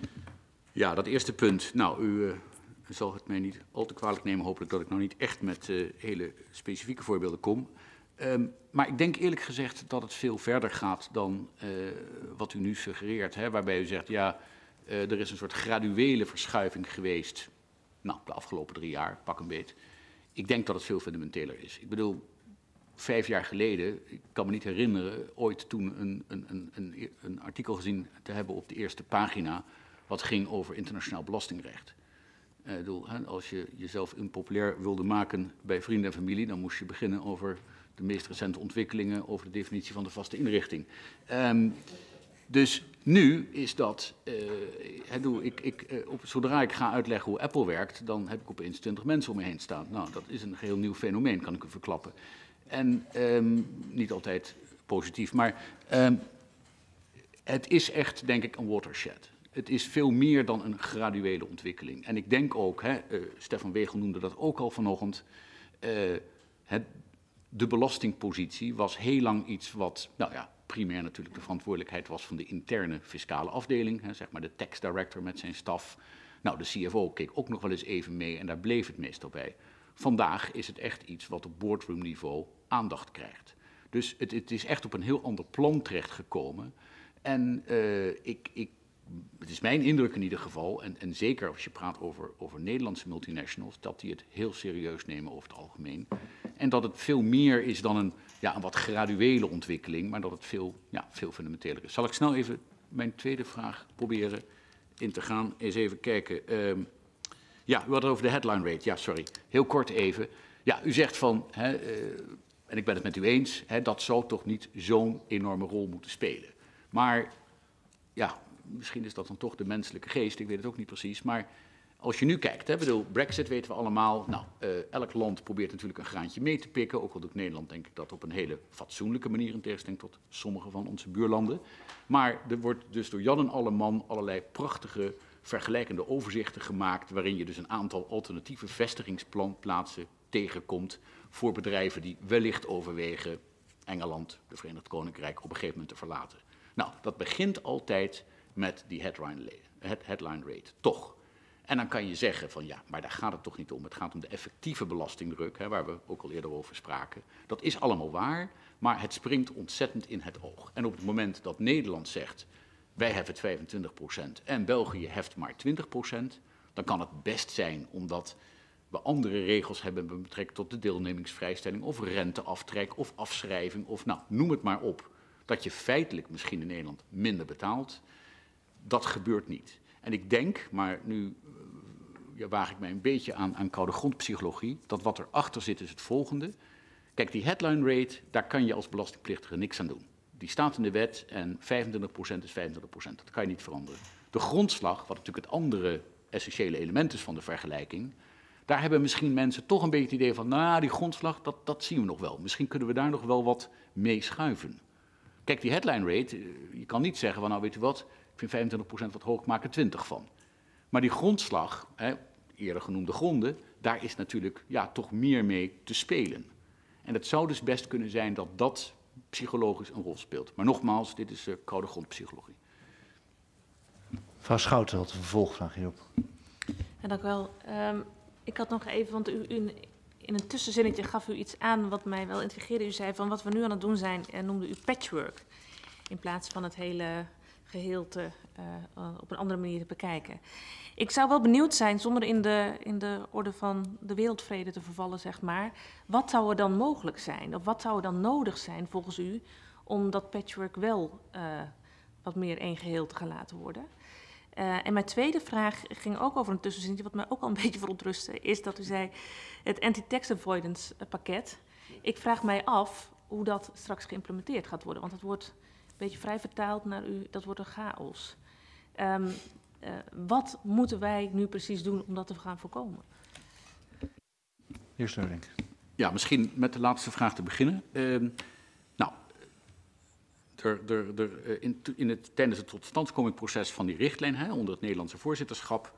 Ja, dat eerste punt. Nou, u uh, zal het mij niet al te kwalijk nemen, hopelijk dat ik nou niet echt met uh, hele specifieke voorbeelden kom. Um, maar ik denk eerlijk gezegd dat het veel verder gaat dan uh, wat u nu suggereert. Hè, waarbij u zegt, ja, uh, er is een soort graduele verschuiving geweest. Nou, de afgelopen drie jaar, pak een beet. Ik denk dat het veel fundamenteler is. Ik bedoel, vijf jaar geleden, ik kan me niet herinneren, ooit toen een, een, een, een artikel gezien te hebben op de eerste pagina, wat ging over internationaal belastingrecht. Uh, bedoel, hè, als je jezelf impopulair wilde maken bij vrienden en familie, dan moest je beginnen over de meest recente ontwikkelingen, over de definitie van de vaste inrichting. Um, dus nu is dat, uh, he, ik, ik, uh, op, zodra ik ga uitleggen hoe Apple werkt, dan heb ik opeens twintig mensen om me heen staan. Nou, dat is een heel nieuw fenomeen, kan ik u verklappen. En um, niet altijd positief, maar um, het is echt, denk ik, een watershed. Het is veel meer dan een graduele ontwikkeling. En ik denk ook, hè, uh, Stefan Wegel noemde dat ook al vanochtend, uh, het, de belastingpositie was heel lang iets wat, nou ja, primair natuurlijk de verantwoordelijkheid was van de interne fiscale afdeling, hè, zeg maar de tax director met zijn staf. Nou, de C F O keek ook nog wel eens even mee en daar bleef het meestal bij. Vandaag is het echt iets wat op boardroom niveau aandacht krijgt. Dus het, het is echt op een heel ander plan terechtgekomen. En uh, ik, ik, het is mijn indruk in ieder geval, en, en zeker als je praat over, over Nederlandse multinationals, dat die het heel serieus nemen over het algemeen. En dat het veel meer is dan een, ja, een wat graduele ontwikkeling, maar dat het veel, ja, veel fundamenteler is. Zal ik snel even mijn tweede vraag proberen in te gaan? Eens even kijken. Um, ja, u had het over de headline rate. Ja, sorry. Heel kort even. Ja, u zegt van, hè, uh, en ik ben het met u eens, hè, dat zou toch niet zo'n enorme rol moeten spelen. Maar ja, misschien is dat dan toch de menselijke geest, ik weet het ook niet precies. Maar als je nu kijkt, hè, bedoel, Brexit weten we allemaal. Nou, uh, elk land probeert natuurlijk een graantje mee te pikken. Ook al doet Nederland, denk ik, dat op een hele fatsoenlijke manier, in tegenstelling tot sommige van onze buurlanden. Maar er wordt dus door Jan en alleman allerlei prachtige vergelijkende overzichten gemaakt, waarin je dus een aantal alternatieve vestigingsplaatsen tegenkomt voor bedrijven die wellicht overwegen Engeland, de Verenigd Koninkrijk, op een gegeven moment te verlaten. Nou, dat begint altijd met die headline, headline rate, toch. En dan kan je zeggen van ja, maar daar gaat het toch niet om. Het gaat om de effectieve belastingdruk, hè, waar we ook al eerder over spraken. Dat is allemaal waar, maar het springt ontzettend in het oog. En op het moment dat Nederland zegt, wij heffen vijfentwintig procent en België heft maar twintig procent, dan kan het best zijn omdat we andere regels hebben met betrekking tot de deelnemingsvrijstelling of renteaftrek of afschrijving of nou, noem het maar op. dat je feitelijk misschien in Nederland minder betaalt. Dat gebeurt niet. En ik denk, maar nu ja, waag ik mij een beetje aan, aan koude grondpsychologie, dat wat erachter zit is het volgende. Kijk, die headline rate, daar kan je als belastingplichtige niks aan doen. Die staat in de wet en vijfentwintig procent is vijfentwintig procent. Dat kan je niet veranderen. De grondslag, wat natuurlijk het andere essentiële element is van de vergelijking, daar hebben misschien mensen toch een beetje het idee van, nou, die grondslag, dat, dat zien we nog wel. Misschien kunnen we daar nog wel wat mee schuiven. Kijk, die headline rate, je kan niet zeggen van, nou, weet u wat, ik vind vijfentwintig procent wat hoog, ik maak er twintig van. Maar die grondslag, hè, eerder genoemde gronden, daar is natuurlijk ja, toch meer mee te spelen. En het zou dus best kunnen zijn dat dat psychologisch een rol speelt. Maar nogmaals, dit is uh, koude grondpsychologie. Mevrouw Schouten had een vervolgvraag hierop. Ja, dank u wel. Um, ik had nog even, want u, u, in een tussenzinnetje gaf u iets aan wat mij wel intrigeerde. U zei van wat we nu aan het doen zijn, uh, noemde u patchwork. In plaats van het hele geheel te, uh, op een andere manier te bekijken. Ik zou wel benieuwd zijn, zonder in de, in de orde van de wereldvrede te vervallen, zeg maar. Wat zou er dan mogelijk zijn? Of wat zou er dan nodig zijn, volgens u, om dat patchwork wel uh, wat meer één geheel te gaan laten worden? Uh, en mijn tweede vraag ging ook over een tussenzinnetje, wat mij ook al een beetje verontrustte, is dat u zei het anti-tax avoidance pakket. Ik vraag mij af hoe dat straks geïmplementeerd gaat worden, want het wordt een beetje vrij vertaald naar u, dat wordt een chaos. Um, uh, wat moeten wij nu precies doen om dat te gaan voorkomen? Heer Steunink. Ja, misschien met de laatste vraag te beginnen. Uh, nou, er, er, er, in, in het, tijdens het totstandkomingproces van die richtlijn, hè, onder het Nederlandse voorzitterschap,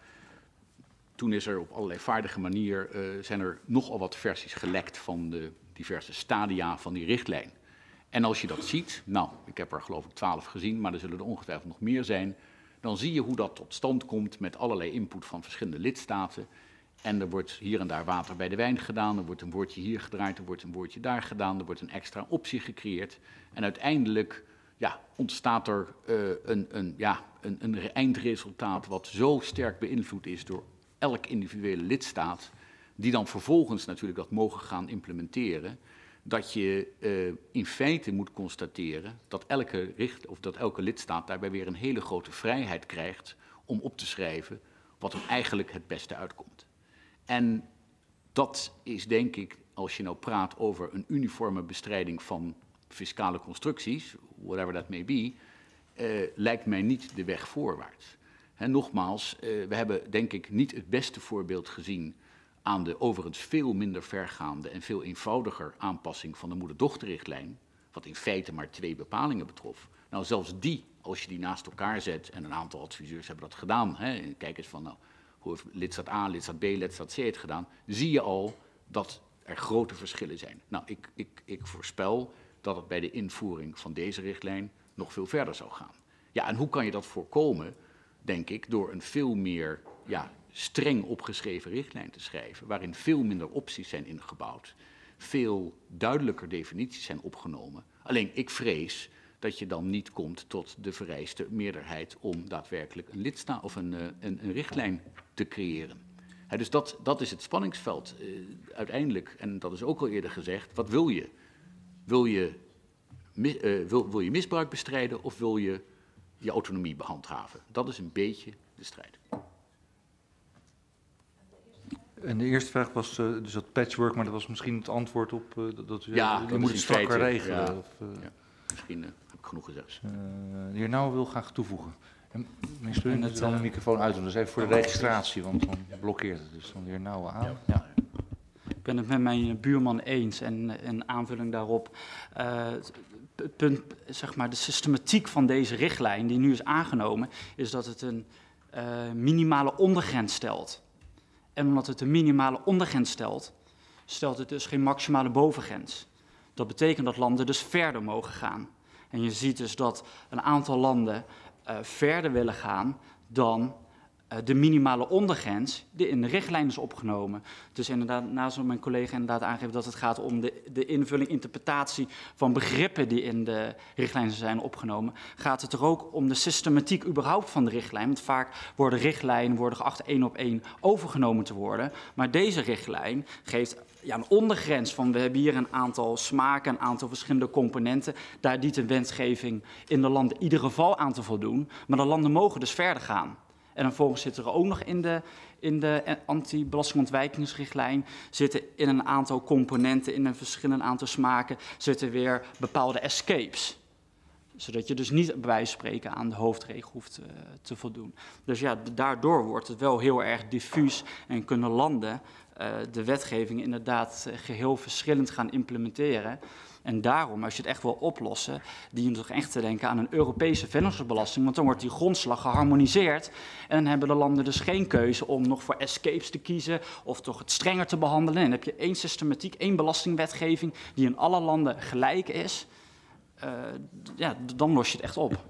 toen is er op allerlei vaardige manier, uh, zijn er nogal wat versies gelekt van de diverse stadia van die richtlijn. En als je dat ziet, nou, ik heb er geloof ik twaalf gezien, maar er zullen er ongetwijfeld nog meer zijn, dan zie je hoe dat tot stand komt met allerlei input van verschillende lidstaten. En er wordt hier en daar water bij de wijn gedaan, er wordt een woordje hier gedraaid, er wordt een woordje daar gedaan, er wordt een extra optie gecreëerd. En uiteindelijk ja, ontstaat er uh, een, een, ja, een, een eindresultaat wat zo sterk beïnvloed is door elk individuele lidstaat, die dan vervolgens natuurlijk dat mogen gaan implementeren, dat je uh, in feite moet constateren dat elke, richt, of dat elke lidstaat daarbij weer een hele grote vrijheid krijgt om op te schrijven wat er eigenlijk het beste uitkomt. En dat is denk ik, als je nou praat over een uniforme bestrijding van fiscale constructies, whatever that may be, uh, lijkt mij niet de weg voorwaarts. He, nogmaals, uh, we hebben denk ik niet het beste voorbeeld gezien aan de overigens veel minder vergaande en veel eenvoudiger aanpassing van de moeder-dochterrichtlijn, wat in feite maar twee bepalingen betrof. Nou, zelfs die, als je die naast elkaar zet, en een aantal adviseurs hebben dat gedaan, hè, kijk eens van, nou, hoe heeft lidstaat A, lidstaat B, lidstaat C het gedaan, zie je al dat er grote verschillen zijn. Nou, ik, ik, ik voorspel dat het bij de invoering van deze richtlijn nog veel verder zou gaan. Ja, en hoe kan je dat voorkomen, denk ik, door een veel meer ja, streng opgeschreven richtlijn te schrijven, waarin veel minder opties zijn ingebouwd, veel duidelijker definities zijn opgenomen. Alleen, ik vrees dat je dan niet komt tot de vereiste meerderheid om daadwerkelijk een lidstaat of een, een, een richtlijn te creëren. He, dus dat, dat is het spanningsveld uh, uiteindelijk, en dat is ook al eerder gezegd, wat wil je? Wil je, uh, wil, wil je misbruik bestrijden of wil je je autonomie behandhaven? Dat is een beetje de strijd. En de eerste vraag was uh, dus dat patchwork, maar dat was misschien het antwoord op uh, dat, dat u ja, uh, je moet het strakker feite, regelen. Ja, of, uh, ja. Misschien uh, heb ik genoeg gezegd. Uh, de heer Nouwen wil graag toevoegen. En meneer Steun moet dan de microfoon uitdoen, dus even voor de registratie, want dan blokkeert het. Dus dan de heer Nouwen aan. Ja. Ik ben het met mijn buurman eens en een aanvulling daarop. Uh, het punt, zeg maar, de systematiek van deze richtlijn die nu is aangenomen, is dat het een uh, minimale ondergrens stelt. En omdat het een minimale ondergrens stelt, stelt het dus geen maximale bovengrens. Dat betekent dat landen dus verder mogen gaan. En je ziet dus dat een aantal landen uh, verder willen gaan dan uh, de minimale ondergrens die in de richtlijn is opgenomen. Dus inderdaad, naast wat mijn collega inderdaad aangeeft dat het gaat om de, de invulling, interpretatie van begrippen die in de richtlijnen zijn opgenomen, gaat het er ook om de systematiek überhaupt van de richtlijn. Want vaak worden richtlijnen worden geacht één op één overgenomen te worden. Maar deze richtlijn geeft ja, een ondergrens van we hebben hier een aantal smaken, een aantal verschillende componenten. Daar dient de wetgeving in de landen in ieder geval aan te voldoen. Maar de landen mogen dus verder gaan. En dan volgens zit er ook nog in de, in de anti-belastingontwijkingsrichtlijn zitten in een aantal componenten, in een verschillend aantal smaken, zitten weer bepaalde escapes. Zodat je dus niet bij wijze van spreken aan de hoofdregel hoeft uh, te voldoen. Dus ja, daardoor wordt het wel heel erg diffuus en kunnen landen uh, de wetgeving inderdaad uh, geheel verschillend gaan implementeren. En daarom, als je het echt wil oplossen, dien je toch echt te denken aan een Europese vennootschapsbelasting, want dan wordt die grondslag geharmoniseerd. En dan hebben de landen dus geen keuze om nog voor escapes te kiezen of toch het strenger te behandelen. En dan heb je één systematiek, één belastingwetgeving die in alle landen gelijk is. Uh, ja, dan los je het echt op.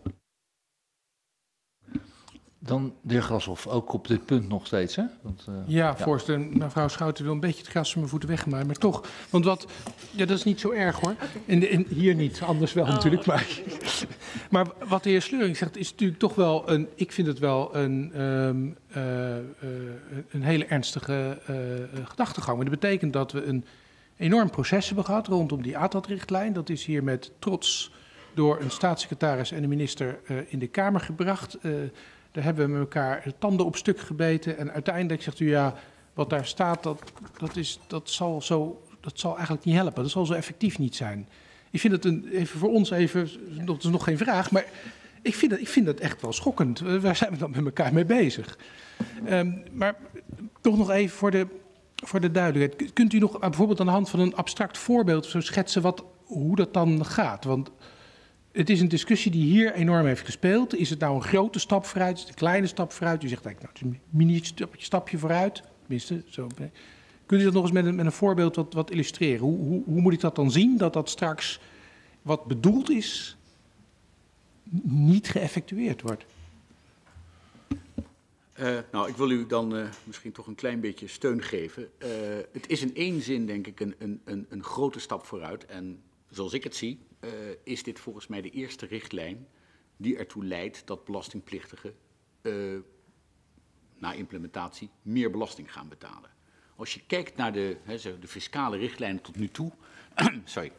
Dan de heer Grashoff, ook op dit punt nog steeds, hè? Want, uh, ja, ja, voorzitter, mevrouw Schouten wil een beetje het gras van mijn voeten weggemaakt, maar toch. Want wat, ja, dat is niet zo erg hoor. In de, in, hier niet, anders wel oh, natuurlijk. Okay. Maar, maar wat de heer Sleuring zegt is natuurlijk toch wel een, ik vind het wel een, um, uh, uh, een hele ernstige uh, gedachtegang. Maar dat betekent dat we een enorm proces hebben gehad rondom die A T A D-richtlijn. Dat is hier met trots door een staatssecretaris en een minister uh, in de Kamer gebracht. Uh, daar hebben we met elkaar tanden op stuk gebeten. En uiteindelijk zegt u, ja, wat daar staat, dat, dat, is, dat, zal, zo, dat zal eigenlijk niet helpen. Dat zal zo effectief niet zijn. Ik vind het een, even voor ons even, dat is nog geen vraag, maar ik vind dat, ik vind dat echt wel schokkend. Waar zijn we dan met elkaar mee bezig? Um, maar toch nog even voor de... Voor de duidelijkheid, kunt u nog bijvoorbeeld aan de hand van een abstract voorbeeld zo schetsen wat, hoe dat dan gaat? Want het is een discussie die hier enorm heeft gespeeld. Is het nou een grote stap vooruit, is het een kleine stap vooruit? U zegt eigenlijk, nou, het is een mini-stapje vooruit. Tenminste, zo. Kunt u dat nog eens met een, met een voorbeeld wat, wat illustreren? Hoe, hoe, hoe moet ik dat dan zien, dat dat straks wat bedoeld is, niet geëffectueerd wordt? Uh, nou, ik wil u dan uh, misschien toch een klein beetje steun geven. Uh, het is in één zin, denk ik, een, een, een, een grote stap vooruit. En zoals ik het zie, uh, is dit volgens mij de eerste richtlijn die ertoe leidt dat belastingplichtigen uh, na implementatie meer belasting gaan betalen. Als je kijkt naar de, hè, de fiscale richtlijnen tot nu toe, sorry,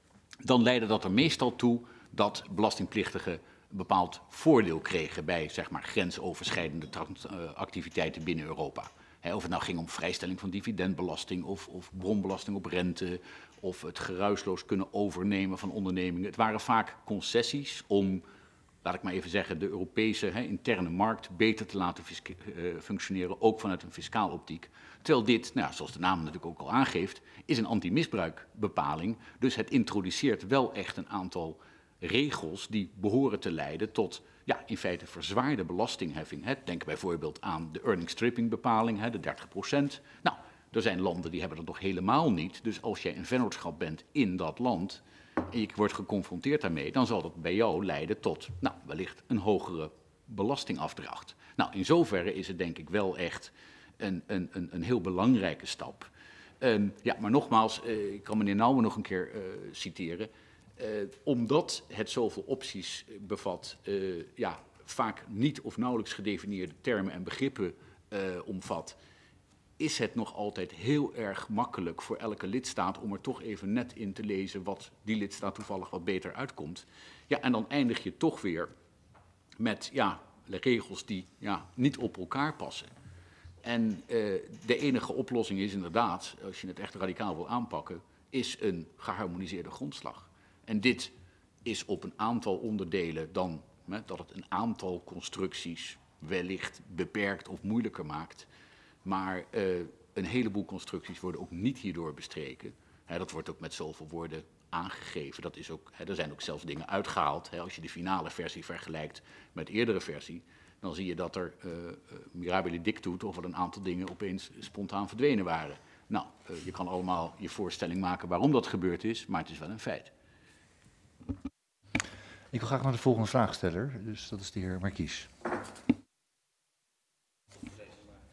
dan leidde dat er meestal toe dat belastingplichtigen een bepaald voordeel kregen bij, zeg maar, grensoverschrijdende activiteiten binnen Europa. He, of het nou ging om vrijstelling van dividendbelasting of, of bronbelasting op rente of het geruisloos kunnen overnemen van ondernemingen. Het waren vaak concessies om, laat ik maar even zeggen, de Europese he, interne markt beter te laten uh, functioneren, ook vanuit een fiscaal optiek. Terwijl dit, nou, zoals de naam natuurlijk ook al aangeeft, is een anti-misbruikbepaling. Dus het introduceert wel echt een aantal regels die behoren te leiden tot, ja, in feite verzwaarde belastingheffing. Hè. Denk bijvoorbeeld aan de earning stripping bepaling, hè, de dertig procent. Nou, er zijn landen die hebben dat nog helemaal niet. Dus als jij een vennootschap bent in dat land en je wordt geconfronteerd daarmee, dan zal dat bij jou leiden tot, nou, wellicht een hogere belastingafdracht. Nou, in zoverre is het denk ik wel echt een, een, een, een heel belangrijke stap. Um, ja, maar nogmaals, uh, ik kan meneer Nouwen nog een keer uh, citeren. Uh, omdat het zoveel opties bevat, uh, ja, vaak niet of nauwelijks gedefinieerde termen en begrippen uh, omvat, is het nog altijd heel erg makkelijk voor elke lidstaat om er toch even net in te lezen wat die lidstaat toevallig wat beter uitkomt. Ja, en dan eindig je toch weer met, ja, regels die, ja, niet op elkaar passen. En uh, de enige oplossing is inderdaad, als je het echt radicaal wil aanpakken, is een geharmoniseerde grondslag. En dit is op een aantal onderdelen dan, hè, dat het een aantal constructies wellicht beperkt of moeilijker maakt. Maar uh, een heleboel constructies worden ook niet hierdoor bestreken. Hè, dat wordt ook met zoveel woorden aangegeven. Dat is ook, hè, er zijn ook zelfs dingen uitgehaald. Hè, als je de finale versie vergelijkt met de eerdere versie, dan zie je dat er uh, uh, mirabile dictut of er een aantal dingen opeens spontaan verdwenen waren. Nou, uh, je kan allemaal je voorstelling maken waarom dat gebeurd is, maar het is wel een feit. Ik wil graag naar de volgende vraagsteller, dus dat is de heer Markies.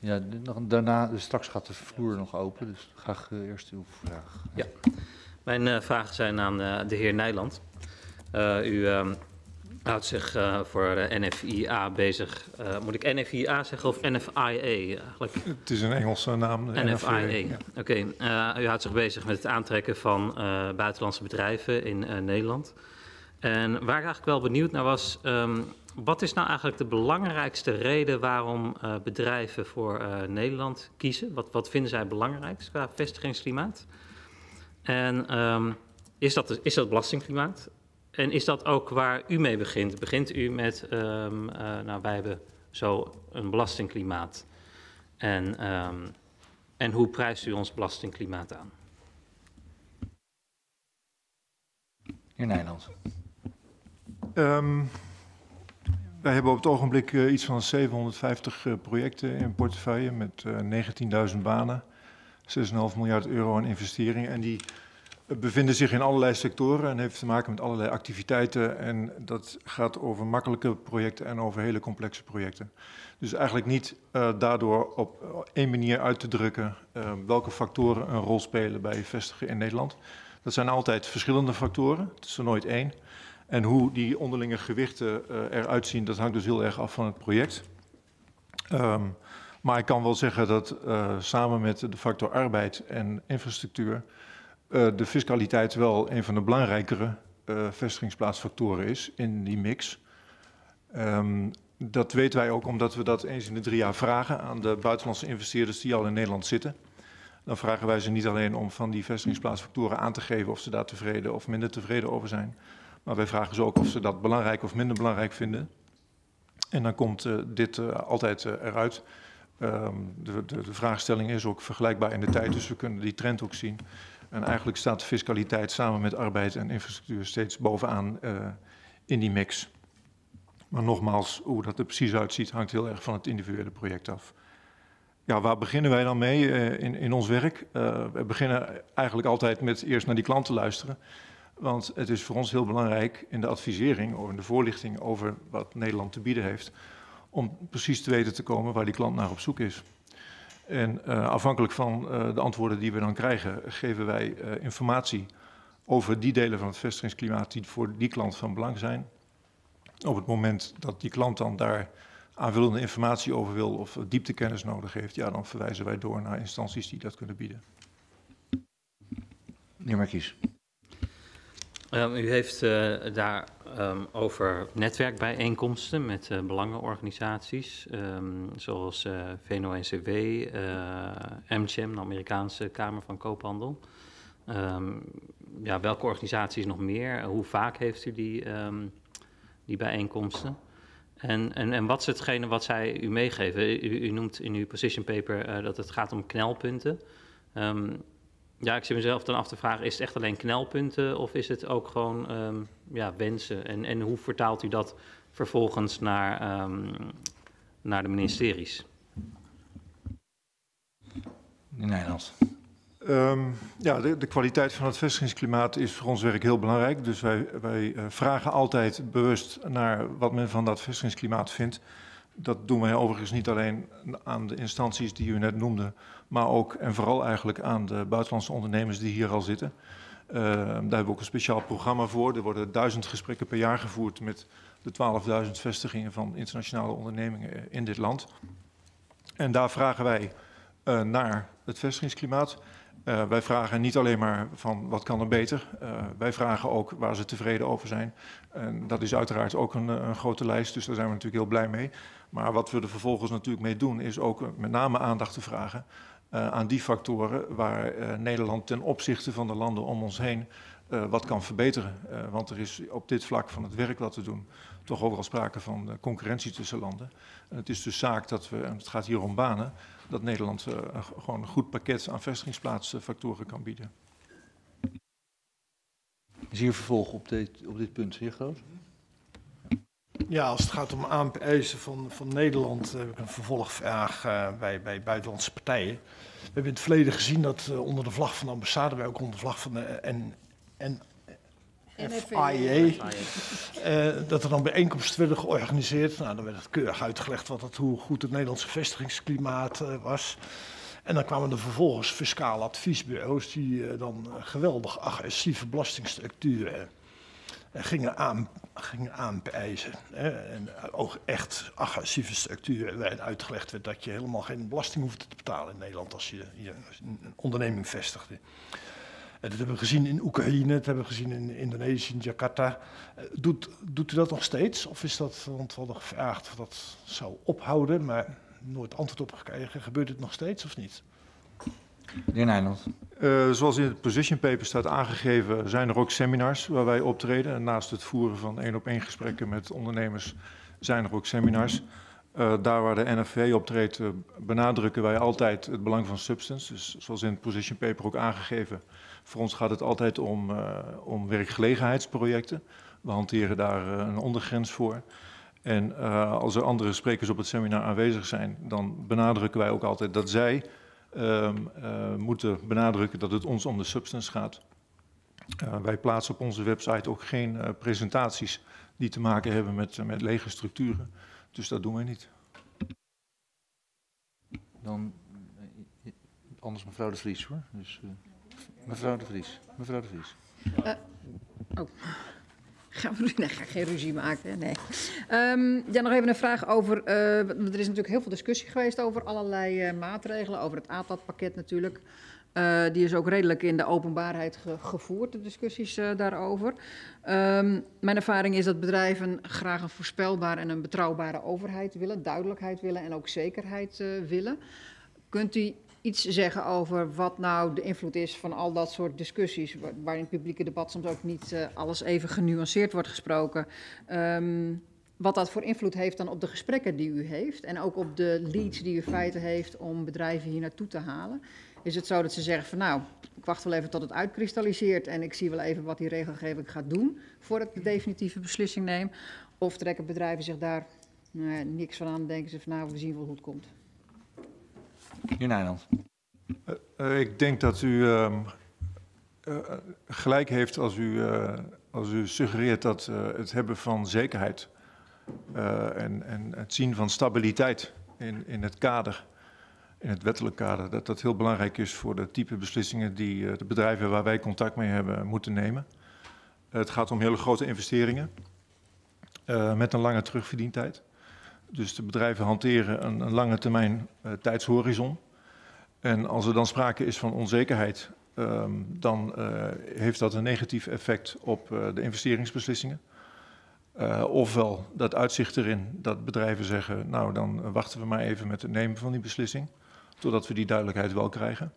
Ja, daarna, dus straks gaat de vloer nog open, dus graag uh, eerst uw vraag. Ja, mijn uh, vragen zijn aan uh, de heer Nijland. Uh, u uh, houdt zich uh, voor de N F I A bezig. Uh, moet ik N F I A zeggen of N F I A eigenlijk? Het is een Engelse naam. N F I A, ja. Oké. Okay. Uh, u houdt zich bezig met het aantrekken van uh, buitenlandse bedrijven in uh, Nederland. En waar ik eigenlijk wel benieuwd naar was, um, wat is nou eigenlijk de belangrijkste reden waarom uh, bedrijven voor uh, Nederland kiezen? Wat, wat vinden zij belangrijk qua vestigingsklimaat? En um, is dat, is dat belastingklimaat? En is dat ook waar u mee begint? Begint u met, um, uh, nou wij hebben zo een belastingklimaat. En, um, en hoe prijst u ons belastingklimaat aan? Heer Nijland. Um, wij hebben op het ogenblik uh, iets van zevenhonderdvijftig uh, projecten in portefeuille met uh, negentienduizend banen, zes komma vijf miljard euro aan investeringen. En die uh, bevinden zich in allerlei sectoren en heeft te maken met allerlei activiteiten. En dat gaat over makkelijke projecten en over hele complexe projecten. Dus eigenlijk niet uh, daardoor op één manier uit te drukken uh, welke factoren een rol spelen bij vestigen in Nederland. Dat zijn altijd verschillende factoren, het is er nooit één. En hoe die onderlinge gewichten uh, eruit zien, dat hangt dus heel erg af van het project. Um, maar ik kan wel zeggen dat uh, samen met de factor arbeid en infrastructuur uh, de fiscaliteit wel een van de belangrijkere uh, vestigingsplaatsfactoren is in die mix. Um, dat weten wij ook omdat we dat eens in de drie jaar vragen aan de buitenlandse investeerders die al in Nederland zitten. Dan vragen wij ze niet alleen om van die vestigingsplaatsfactoren aan te geven of ze daar tevreden of minder tevreden over zijn. Maar wij vragen ze ook of ze dat belangrijk of minder belangrijk vinden. En dan komt uh, dit uh, altijd uh, eruit. Um, de, de, de vraagstelling is ook vergelijkbaar in de tijd, dus we kunnen die trend ook zien. En eigenlijk staat de fiscaliteit samen met arbeid en infrastructuur steeds bovenaan uh, in die mix. Maar nogmaals, hoe dat er precies uitziet hangt heel erg van het individuele project af. Ja, waar beginnen wij dan mee uh, in, in ons werk? Uh, we beginnen eigenlijk altijd met eerst naar die klant te luisteren. Want het is voor ons heel belangrijk in de advisering of in de voorlichting over wat Nederland te bieden heeft, om precies te weten te komen waar die klant naar op zoek is. En uh, afhankelijk van uh, de antwoorden die we dan krijgen, geven wij uh, informatie over die delen van het vestigingsklimaat die voor die klant van belang zijn. Op het moment dat die klant dan daar aanvullende informatie over wil of dieptekennis nodig heeft, ja, dan verwijzen wij door naar instanties die dat kunnen bieden. Meneer Markies. Um, u heeft uh, daar um, over netwerkbijeenkomsten met uh, belangenorganisaties, um, zoals uh, V N O N C W, uh, M C H E M, de Amerikaanse Kamer van Koophandel. Um, ja, welke organisaties nog meer? Hoe vaak heeft u die, um, die bijeenkomsten? En, en, en wat is hetgene wat zij u meegeven? U, u noemt in uw position paper uh, dat het gaat om knelpunten. Um, Ja, ik zit mezelf dan af te vragen, is het echt alleen knelpunten of is het ook gewoon um, ja, wensen? En, en hoe vertaalt u dat vervolgens naar, um, naar de ministeries? In Nederland. Um, ja, de, de kwaliteit van het vestigingsklimaat is voor ons werk heel belangrijk. Dus wij, wij uh, vragen altijd bewust naar wat men van dat vestigingsklimaat vindt. Dat doen wij overigens niet alleen aan de instanties die u net noemde, maar ook en vooral eigenlijk aan de buitenlandse ondernemers die hier al zitten. Uh, daar hebben we ook een speciaal programma voor. Er worden duizend gesprekken per jaar gevoerd met de twaalfduizend vestigingen van internationale ondernemingen in dit land. En daar vragen wij uh, naar het vestigingsklimaat. Uh, wij vragen niet alleen maar van wat kan er beter. Uh, wij vragen ook waar ze tevreden over zijn. En dat is uiteraard ook een, een grote lijst, dus daar zijn we natuurlijk heel blij mee. Maar wat we er vervolgens natuurlijk mee doen, is ook met name aandacht te vragen uh, aan die factoren waar uh, Nederland ten opzichte van de landen om ons heen uh, wat kan verbeteren. Uh, want er is op dit vlak van het werk wat te doen toch ook wel sprake van uh, concurrentie tussen landen. En het is dus zaak dat we, en het gaat hier om banen, dat Nederland uh, gewoon een goed pakket aan vestigingsplaatsfactoren kan bieden. Is hier vervolg op dit, op dit punt, heer Groot? Ja, als het gaat om aaneisen van, van Nederland, heb ik een vervolgvraag uh, bij, bij buitenlandse partijen. We hebben in het verleden gezien dat uh, onder de vlag van de ambassade, wij ook onder de vlag van de N, N, F I A. Uh, dat er dan bijeenkomsten werden georganiseerd. Nou, dan werd het keurig uitgelegd wat het, hoe goed het Nederlandse vestigingsklimaat uh, was. En dan kwamen er vervolgens fiscale adviesbureaus die uh, dan geweldig agressieve belastingstructuren uh, gingen, aan, gingen aanprijzen. Hè. En ook echt agressieve structuren werden uitgelegd werd dat je helemaal geen belasting hoefde te betalen in Nederland als je hier een onderneming vestigde. Dat hebben we gezien in Oekraïne, dat hebben we gezien in Indonesië, in Jakarta. Doet, doet u dat nog steeds? Of is dat, want we hadden gevraagd of dat zou ophouden, maar nooit antwoord op gekregen. Gebeurt het nog steeds of niet? Meneer Nijland. Uh, zoals in het position paper staat aangegeven, zijn er ook seminars waar wij optreden. En naast het voeren van één-op-één gesprekken met ondernemers zijn er ook seminars. Uh, daar waar de N F V optreedt, uh, benadrukken wij altijd het belang van substance. Dus zoals in het position paper ook aangegeven, voor ons gaat het altijd om, uh, om werkgelegenheidsprojecten. We hanteren daar uh, een ondergrens voor. En uh, als er andere sprekers op het seminar aanwezig zijn, dan benadrukken wij ook altijd dat zij uh, uh, moeten benadrukken dat het ons om de substance gaat. Uh, wij plaatsen op onze website ook geen uh, presentaties die te maken hebben met, uh, met lege structuren. Dus dat doen wij niet. Dan, anders mevrouw de Vries hoor. Dus, uh, mevrouw de Vries. Mevrouw de Vries. Uh, oh. Gaan we nee, ga ik geen ruzie maken, nee. Um, ja, nog even een vraag over, uh, er is natuurlijk heel veel discussie geweest over allerlei uh, maatregelen, over het A T A D-pakket natuurlijk. Uh, die is ook redelijk in de openbaarheid ge gevoerd, de discussies uh, daarover. Um, mijn ervaring is dat bedrijven graag een voorspelbare en een betrouwbare overheid willen, duidelijkheid willen en ook zekerheid uh, willen. Kunt u iets zeggen over wat nou de invloed is van al dat soort discussies, waar, waar in het publieke debat soms ook niet uh, alles even genuanceerd wordt gesproken. Um, wat dat voor invloed heeft dan op de gesprekken die u heeft en ook op de leads die u feiten heeft om bedrijven hier naartoe te halen. Is het zo dat ze zeggen van nou, ik wacht wel even tot het uitkristalliseert en ik zie wel even wat die regelgeving gaat doen voordat ik de definitieve beslissing neem? Of trekken bedrijven zich daar nou ja, niks van aan en denken ze van nou, we zien wel hoe het komt? Meneer Nijland. Uh, uh, ik denk dat u uh, uh, gelijk heeft als u, uh, als u suggereert dat uh, het hebben van zekerheid uh, en, en het zien van stabiliteit in, in het kader, in het wettelijk kader, dat dat heel belangrijk is voor de type beslissingen die uh, de bedrijven waar wij contact mee hebben moeten nemen. Uh, het gaat om hele grote investeringen uh, met een lange terugverdientijd. Dus de bedrijven hanteren een, een lange termijn uh, tijdshorizon. En als er dan sprake is van onzekerheid, um, dan uh, heeft dat een negatief effect op uh, de investeringsbeslissingen. Uh, ofwel dat uitzicht erin dat bedrijven zeggen, nou dan wachten we maar even met het nemen van die beslissing, totdat we die duidelijkheid wel krijgen.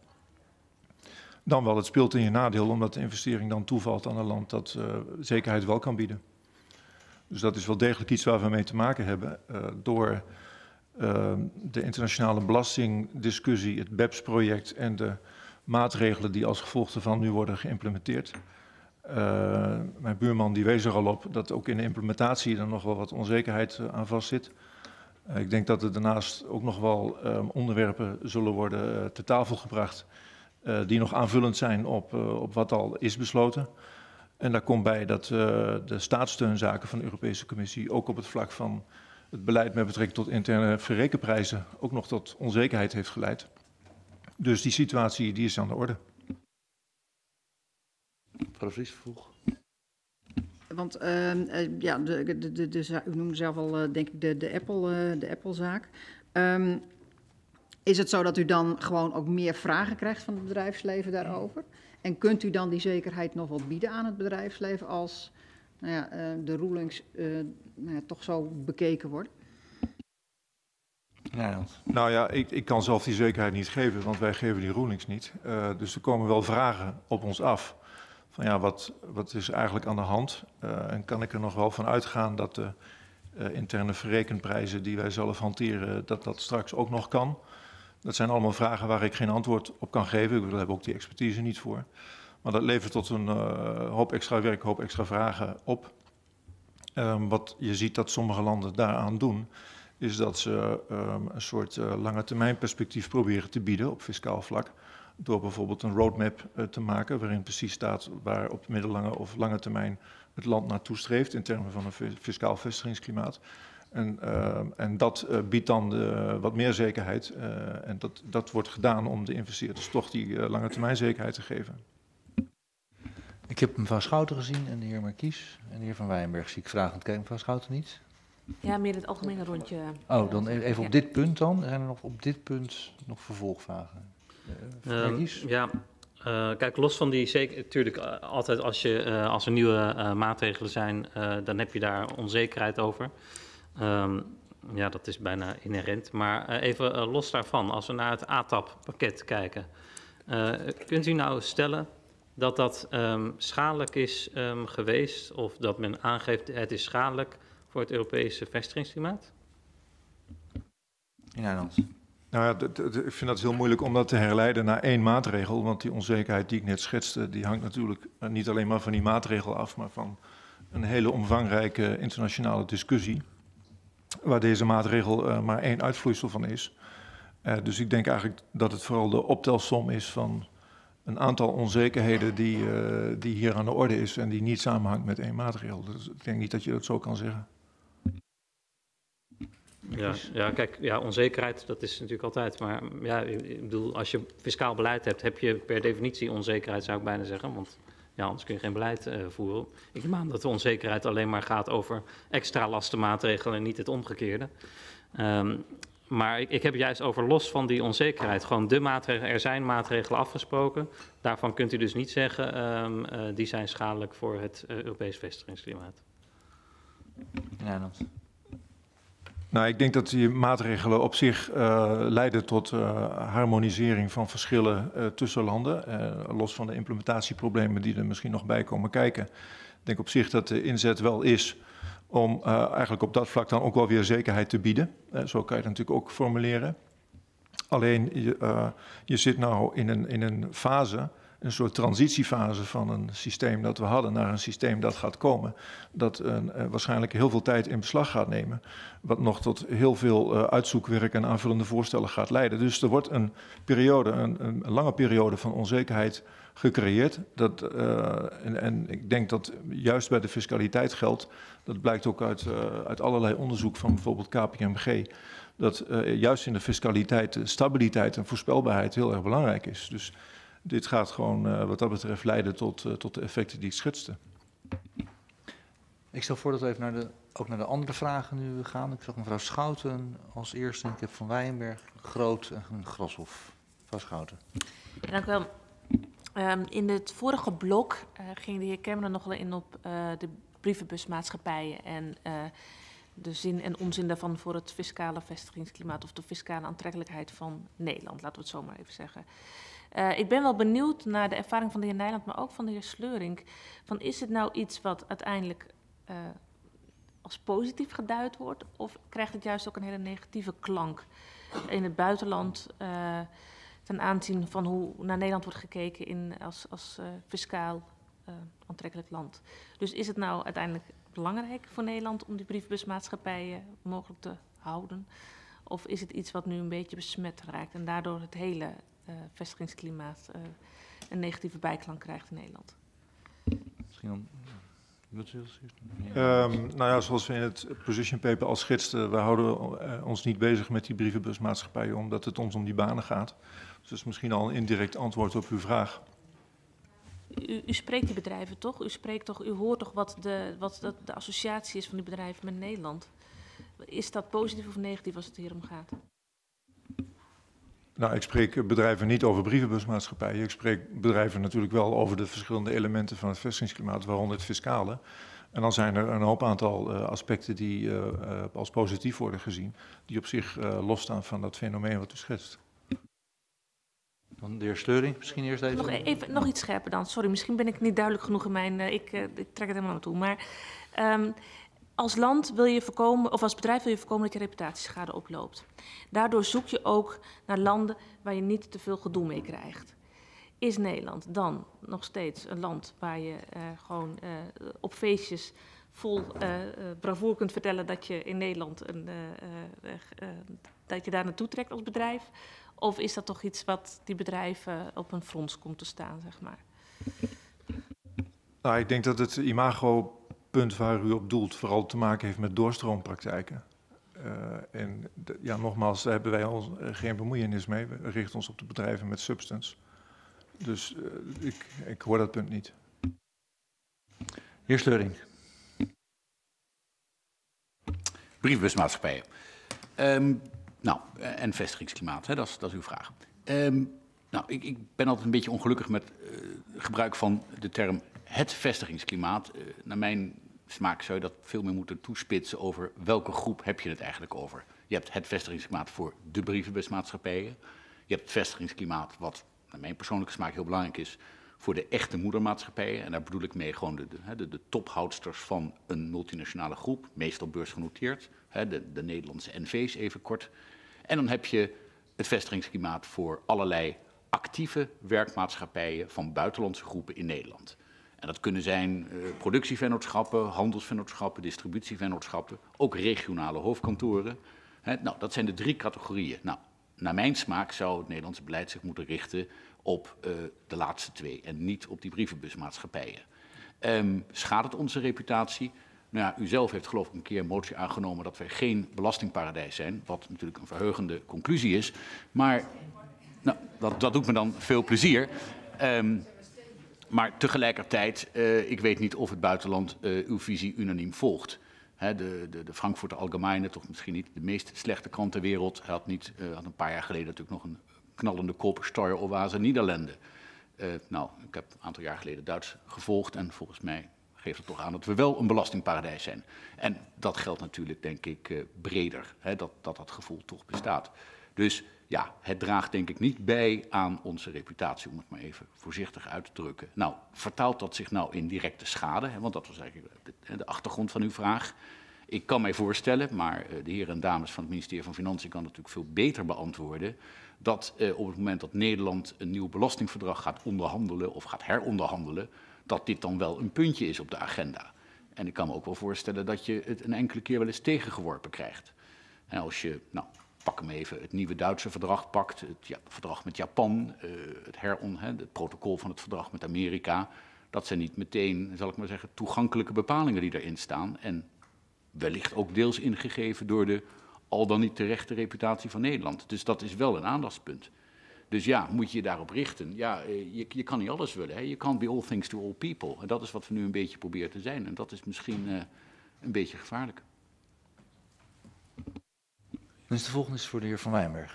Dan wel, het speelt in je nadeel, omdat de investering dan toevalt aan een land dat uh, zekerheid wel kan bieden. Dus dat is wel degelijk iets waar we mee te maken hebben. Uh, door uh, de internationale belastingdiscussie, het B E P S-project en de maatregelen die als gevolg daarvan nu worden geïmplementeerd. Uh, mijn buurman die wees er al op dat ook in de implementatie er nog wel wat onzekerheid uh, aan vastzit. Uh, ik denk dat er daarnaast ook nog wel uh, onderwerpen zullen worden uh, ter tafel gebracht uh, die nog aanvullend zijn op, uh, op wat al is besloten. En daar komt bij dat uh, de staatssteunzaken van de Europese Commissie ook op het vlak van het beleid met betrekking tot interne verrekenprijzen ook nog tot onzekerheid heeft geleid. Dus die situatie die is aan de orde. Mevrouw de Vries, vroeg. Want uh, uh, ja, de, de, de, de, u noemde zelf al, uh, denk ik, de, de Apple, uh, de Apple-zaak. Um, is het zo dat u dan gewoon ook meer vragen krijgt van het bedrijfsleven daarover? En kunt u dan die zekerheid nog wel bieden aan het bedrijfsleven als nou ja, uh, de rulings uh, nou ja, toch zo bekeken worden? Ja, nou ja, ik, ik kan zelf die zekerheid niet geven, want wij geven die rulings niet. Uh, dus er komen wel vragen op ons af. Van ja, wat, wat is eigenlijk aan de hand? Uh, en kan ik er nog wel van uitgaan dat de uh, interne verrekenprijzen die wij zelf hanteren, dat dat straks ook nog kan? Dat zijn allemaal vragen waar ik geen antwoord op kan geven. We hebben ook die expertise niet voor. Maar dat levert tot een uh, hoop extra werk, een hoop extra vragen op. Um, wat je ziet dat sommige landen daaraan doen, is dat ze um, een soort uh, lange termijn perspectief proberen te bieden op fiscaal vlak. door bijvoorbeeld een roadmap uh, te maken waarin precies staat waar op middellange of lange termijn het land naartoe streeft in termen van een fiscaal vestigingsklimaat. En, uh, en dat uh, biedt dan de, wat meer zekerheid uh, en dat, dat wordt gedaan om de investeerders toch die uh, lange termijn zekerheid te geven. Ik heb mevrouw Schouten gezien en de heer Markies en de heer Van Wijnberg zie ik vragend kijken. Mevrouw Schouten niet? Ja, meer het algemene rondje. Oh, dan even op ja. dit punt dan. Zijn er nog op dit punt nog vervolgvragen? Uh, Um, ja, uh, kijk, los van die zeker, natuurlijk uh, altijd als, je, uh, als er nieuwe uh, maatregelen zijn, uh, dan heb je daar onzekerheid over. Um, ja, dat is bijna inherent. Maar uh, even uh, los daarvan, als we naar het A T A P-pakket kijken, uh, kunt u nou stellen dat dat um, schadelijk is um, geweest of dat men aangeeft het is schadelijk voor het Europese vestigingsklimaat? In Nederland. Nou ja, d- d- ik vind dat heel moeilijk om dat te herleiden naar één maatregel, want die onzekerheid die ik net schetste, die hangt natuurlijk niet alleen maar van die maatregel af, maar van een hele omvangrijke internationale discussie, waar deze maatregel uh, maar één uitvloeisel van is. Uh, dus ik denk eigenlijk dat het vooral de optelsom is van een aantal onzekerheden die, uh, die hier aan de orde is en die niet samenhangt met één maatregel. Dus ik denk niet dat je dat zo kan zeggen. Ja, ja, kijk, ja, onzekerheid, dat is natuurlijk altijd. Maar ja, ik bedoel, als je fiscaal beleid hebt, heb je per definitie onzekerheid, zou ik bijna zeggen. Want ja, anders kun je geen beleid uh, voeren. Ik neem aan dat de onzekerheid alleen maar gaat over extra lastenmaatregelen en niet het omgekeerde. Um, maar ik, ik heb juist over los van die onzekerheid. Gewoon de maatregelen, er zijn maatregelen afgesproken. Daarvan kunt u dus niet zeggen, um, uh, die zijn schadelijk voor het uh, Europees vestigingsklimaat. In Nederland. Nou, ik denk dat die maatregelen op zich uh, leiden tot uh, harmonisering van verschillen uh, tussen landen. Uh, los van de implementatieproblemen die er misschien nog bij komen kijken. Ik denk op zich dat de inzet wel is om uh, eigenlijk op dat vlak dan ook wel weer zekerheid te bieden. Uh, zo kan je het natuurlijk ook formuleren. Alleen, je, uh, je zit nou in een, in een fase, een soort transitiefase van een systeem dat we hadden naar een systeem dat gaat komen. Dat uh, waarschijnlijk heel veel tijd in beslag gaat nemen. Wat nog tot heel veel uh, uitzoekwerk en aanvullende voorstellen gaat leiden. Dus er wordt een periode, een, een lange periode van onzekerheid gecreëerd. Dat, uh, en, en ik denk dat juist bij de fiscaliteit geldt, dat blijkt ook uit, uh, uit allerlei onderzoek van bijvoorbeeld K P M G, dat uh, juist in de fiscaliteit stabiliteit en voorspelbaarheid heel erg belangrijk is. Dus dit gaat gewoon uh, wat dat betreft leiden tot, uh, tot de effecten die ik schetste. Ik stel voor dat we even naar de, ook naar de andere vragen nu gaan. Ik zag mevrouw Schouten als eerste. Ik heb Van Wijnberg, Groot en Grashoff. Mevrouw Schouten. Ja, dank u wel. Um, in het vorige blok uh, ging de heer Cameron nogal in op uh, de brievenbusmaatschappijen en uh, de zin en onzin daarvan voor het fiscale vestigingsklimaat of de fiscale aantrekkelijkheid van Nederland, laten we het zo maar even zeggen. Uh, ik ben wel benieuwd naar de ervaring van de heer Nijland, maar ook van de heer Sleurink. Van is het nou iets wat uiteindelijk uh, als positief geduid wordt, of krijgt het juist ook een hele negatieve klank in het buitenland uh, ten aanzien van hoe naar Nederland wordt gekeken in, als, als uh, fiscaal uh, aantrekkelijk land? Dus is het nou uiteindelijk belangrijk voor Nederland om die brievenbusmaatschappijen mogelijk te houden? Of is het iets wat nu een beetje besmet raakt en daardoor het hele uh, vestigingsklimaat uh, een negatieve bijklank krijgt in Nederland? Misschien dan... Um, nou ja, zoals we in het position paper al schetsten, we houden uh, ons niet bezig met die brievenbusmaatschappijen omdat het ons om die banen gaat. Dus dat is misschien al een indirect antwoord op uw vraag. U, u spreekt die bedrijven toch? U spreekt toch? U hoort toch wat de, wat de, de associatie is van die bedrijven met Nederland? Is dat positief of negatief als het hier om gaat? Nou, ik spreek bedrijven niet over brievenbusmaatschappijen. Ik spreek bedrijven natuurlijk wel over de verschillende elementen van het vestigingsklimaat, waaronder het fiscale. En dan zijn er een hoop aantal uh, aspecten die uh, uh, als positief worden gezien, die op zich uh, losstaan van dat fenomeen wat u schetst. Dan de heer Sleurink misschien eerst even. Nog, even, nog iets scherper dan. Sorry, misschien ben ik niet duidelijk genoeg in mijn... Uh, ik, uh, ik trek het helemaal naartoe. Maar um, als land wil je voorkomen, of als bedrijf wil je voorkomen dat je reputatieschade oploopt. Daardoor zoek je ook naar landen waar je niet te veel gedoe mee krijgt. Is Nederland dan nog steeds een land waar je uh, gewoon uh, op feestjes vol uh, uh, bravoer kunt vertellen dat je in Nederland een, uh, uh, uh, dat je daar naartoe trekt als bedrijf? Of is dat toch iets wat die bedrijven op een frons komt te staan, zeg maar? Nou, ik denk dat het imagopunt waar u op doelt vooral te maken heeft met doorstroompraktijken. Uh, en de, ja, nogmaals, daar hebben wij ons, uh, geen bemoeienis mee. We richten ons op de bedrijven met substance. Dus uh, ik, ik hoor dat punt niet. Heer Sleuring. Brievenbusmaatschappijen. Um, nou, en vestigingsklimaat, hè, dat, is, dat is uw vraag. Um, nou, ik, ik ben altijd een beetje ongelukkig met uh, gebruik van de term het vestigingsklimaat. Uh, naar mijn smaak zou je dat veel meer moeten toespitsen over welke groep heb je het eigenlijk over. Je hebt het vestigingsklimaat voor de brievenbusmaatschappijen. Je hebt het vestigingsklimaat, wat naar mijn persoonlijke smaak heel belangrijk is, voor de echte moedermaatschappijen. En daar bedoel ik mee gewoon de, de, de, de tophoudsters van een multinationale groep, meestal beursgenoteerd, hè, de, de Nederlandse N V's even kort. En dan heb je het vestigingsklimaat voor allerlei actieve werkmaatschappijen van buitenlandse groepen in Nederland. En dat kunnen zijn uh, productievennootschappen, handelsvennootschappen, distributievennootschappen, ook regionale hoofdkantoren. Hè, nou, dat zijn de drie categorieën. Nou, naar mijn smaak zou het Nederlandse beleid zich moeten richten op uh, de laatste twee en niet op die brievenbusmaatschappijen. Um, schaadt het onze reputatie? Nou ja, u zelf heeft geloof ik een keer een motie aangenomen dat wij geen belastingparadijs zijn, wat natuurlijk een verheugende conclusie is. Maar nou, dat, dat doet me dan veel plezier. Um, maar tegelijkertijd, uh, ik weet niet of het buitenland uh, uw visie unaniem volgt. He, de, de, de Frankfurter Allgemeine, toch misschien niet de meest slechte krant ter wereld, had, niet, uh, had een paar jaar geleden natuurlijk nog een knallende kop Steueroase Nederlanden. Uh, nou, ik heb een aantal jaar geleden Duits gevolgd en volgens mij geeft het toch aan dat we wel een belastingparadijs zijn. En dat geldt natuurlijk, denk ik, uh, breder, hè, dat, dat dat gevoel toch bestaat. Dus ja, het draagt denk ik niet bij aan onze reputatie, om het maar even voorzichtig uit te drukken. Nou, vertaalt dat zich nou in directe schade? Hè, want dat was eigenlijk de, de achtergrond van uw vraag. Ik kan mij voorstellen, maar uh, de heren en dames van het ministerie van Financiën kan natuurlijk veel beter beantwoorden, dat uh, op het moment dat Nederland een nieuw belastingverdrag gaat onderhandelen of gaat heronderhandelen, dat dit dan wel een puntje is op de agenda. En ik kan me ook wel voorstellen dat je het een enkele keer wel eens tegengeworpen krijgt. En als je, nou, pak hem even, het nieuwe Duitse verdrag pakt, het ja, verdrag met Japan, uh, het, heron, hè, het protocol van het verdrag met Amerika, dat zijn niet meteen, zal ik maar zeggen, toegankelijke bepalingen die erin staan. En wellicht ook deels ingegeven door de al dan niet terechte reputatie van Nederland. Dus dat is wel een aandachtspunt. Dus ja, moet je je daarop richten. Ja, je, je kan niet alles willen. Hè? Je can't be all things to all people. En dat is wat we nu een beetje proberen te zijn. En dat is misschien uh, een beetje gevaarlijk. Dus de volgende is voor de heer Van Wijnberg.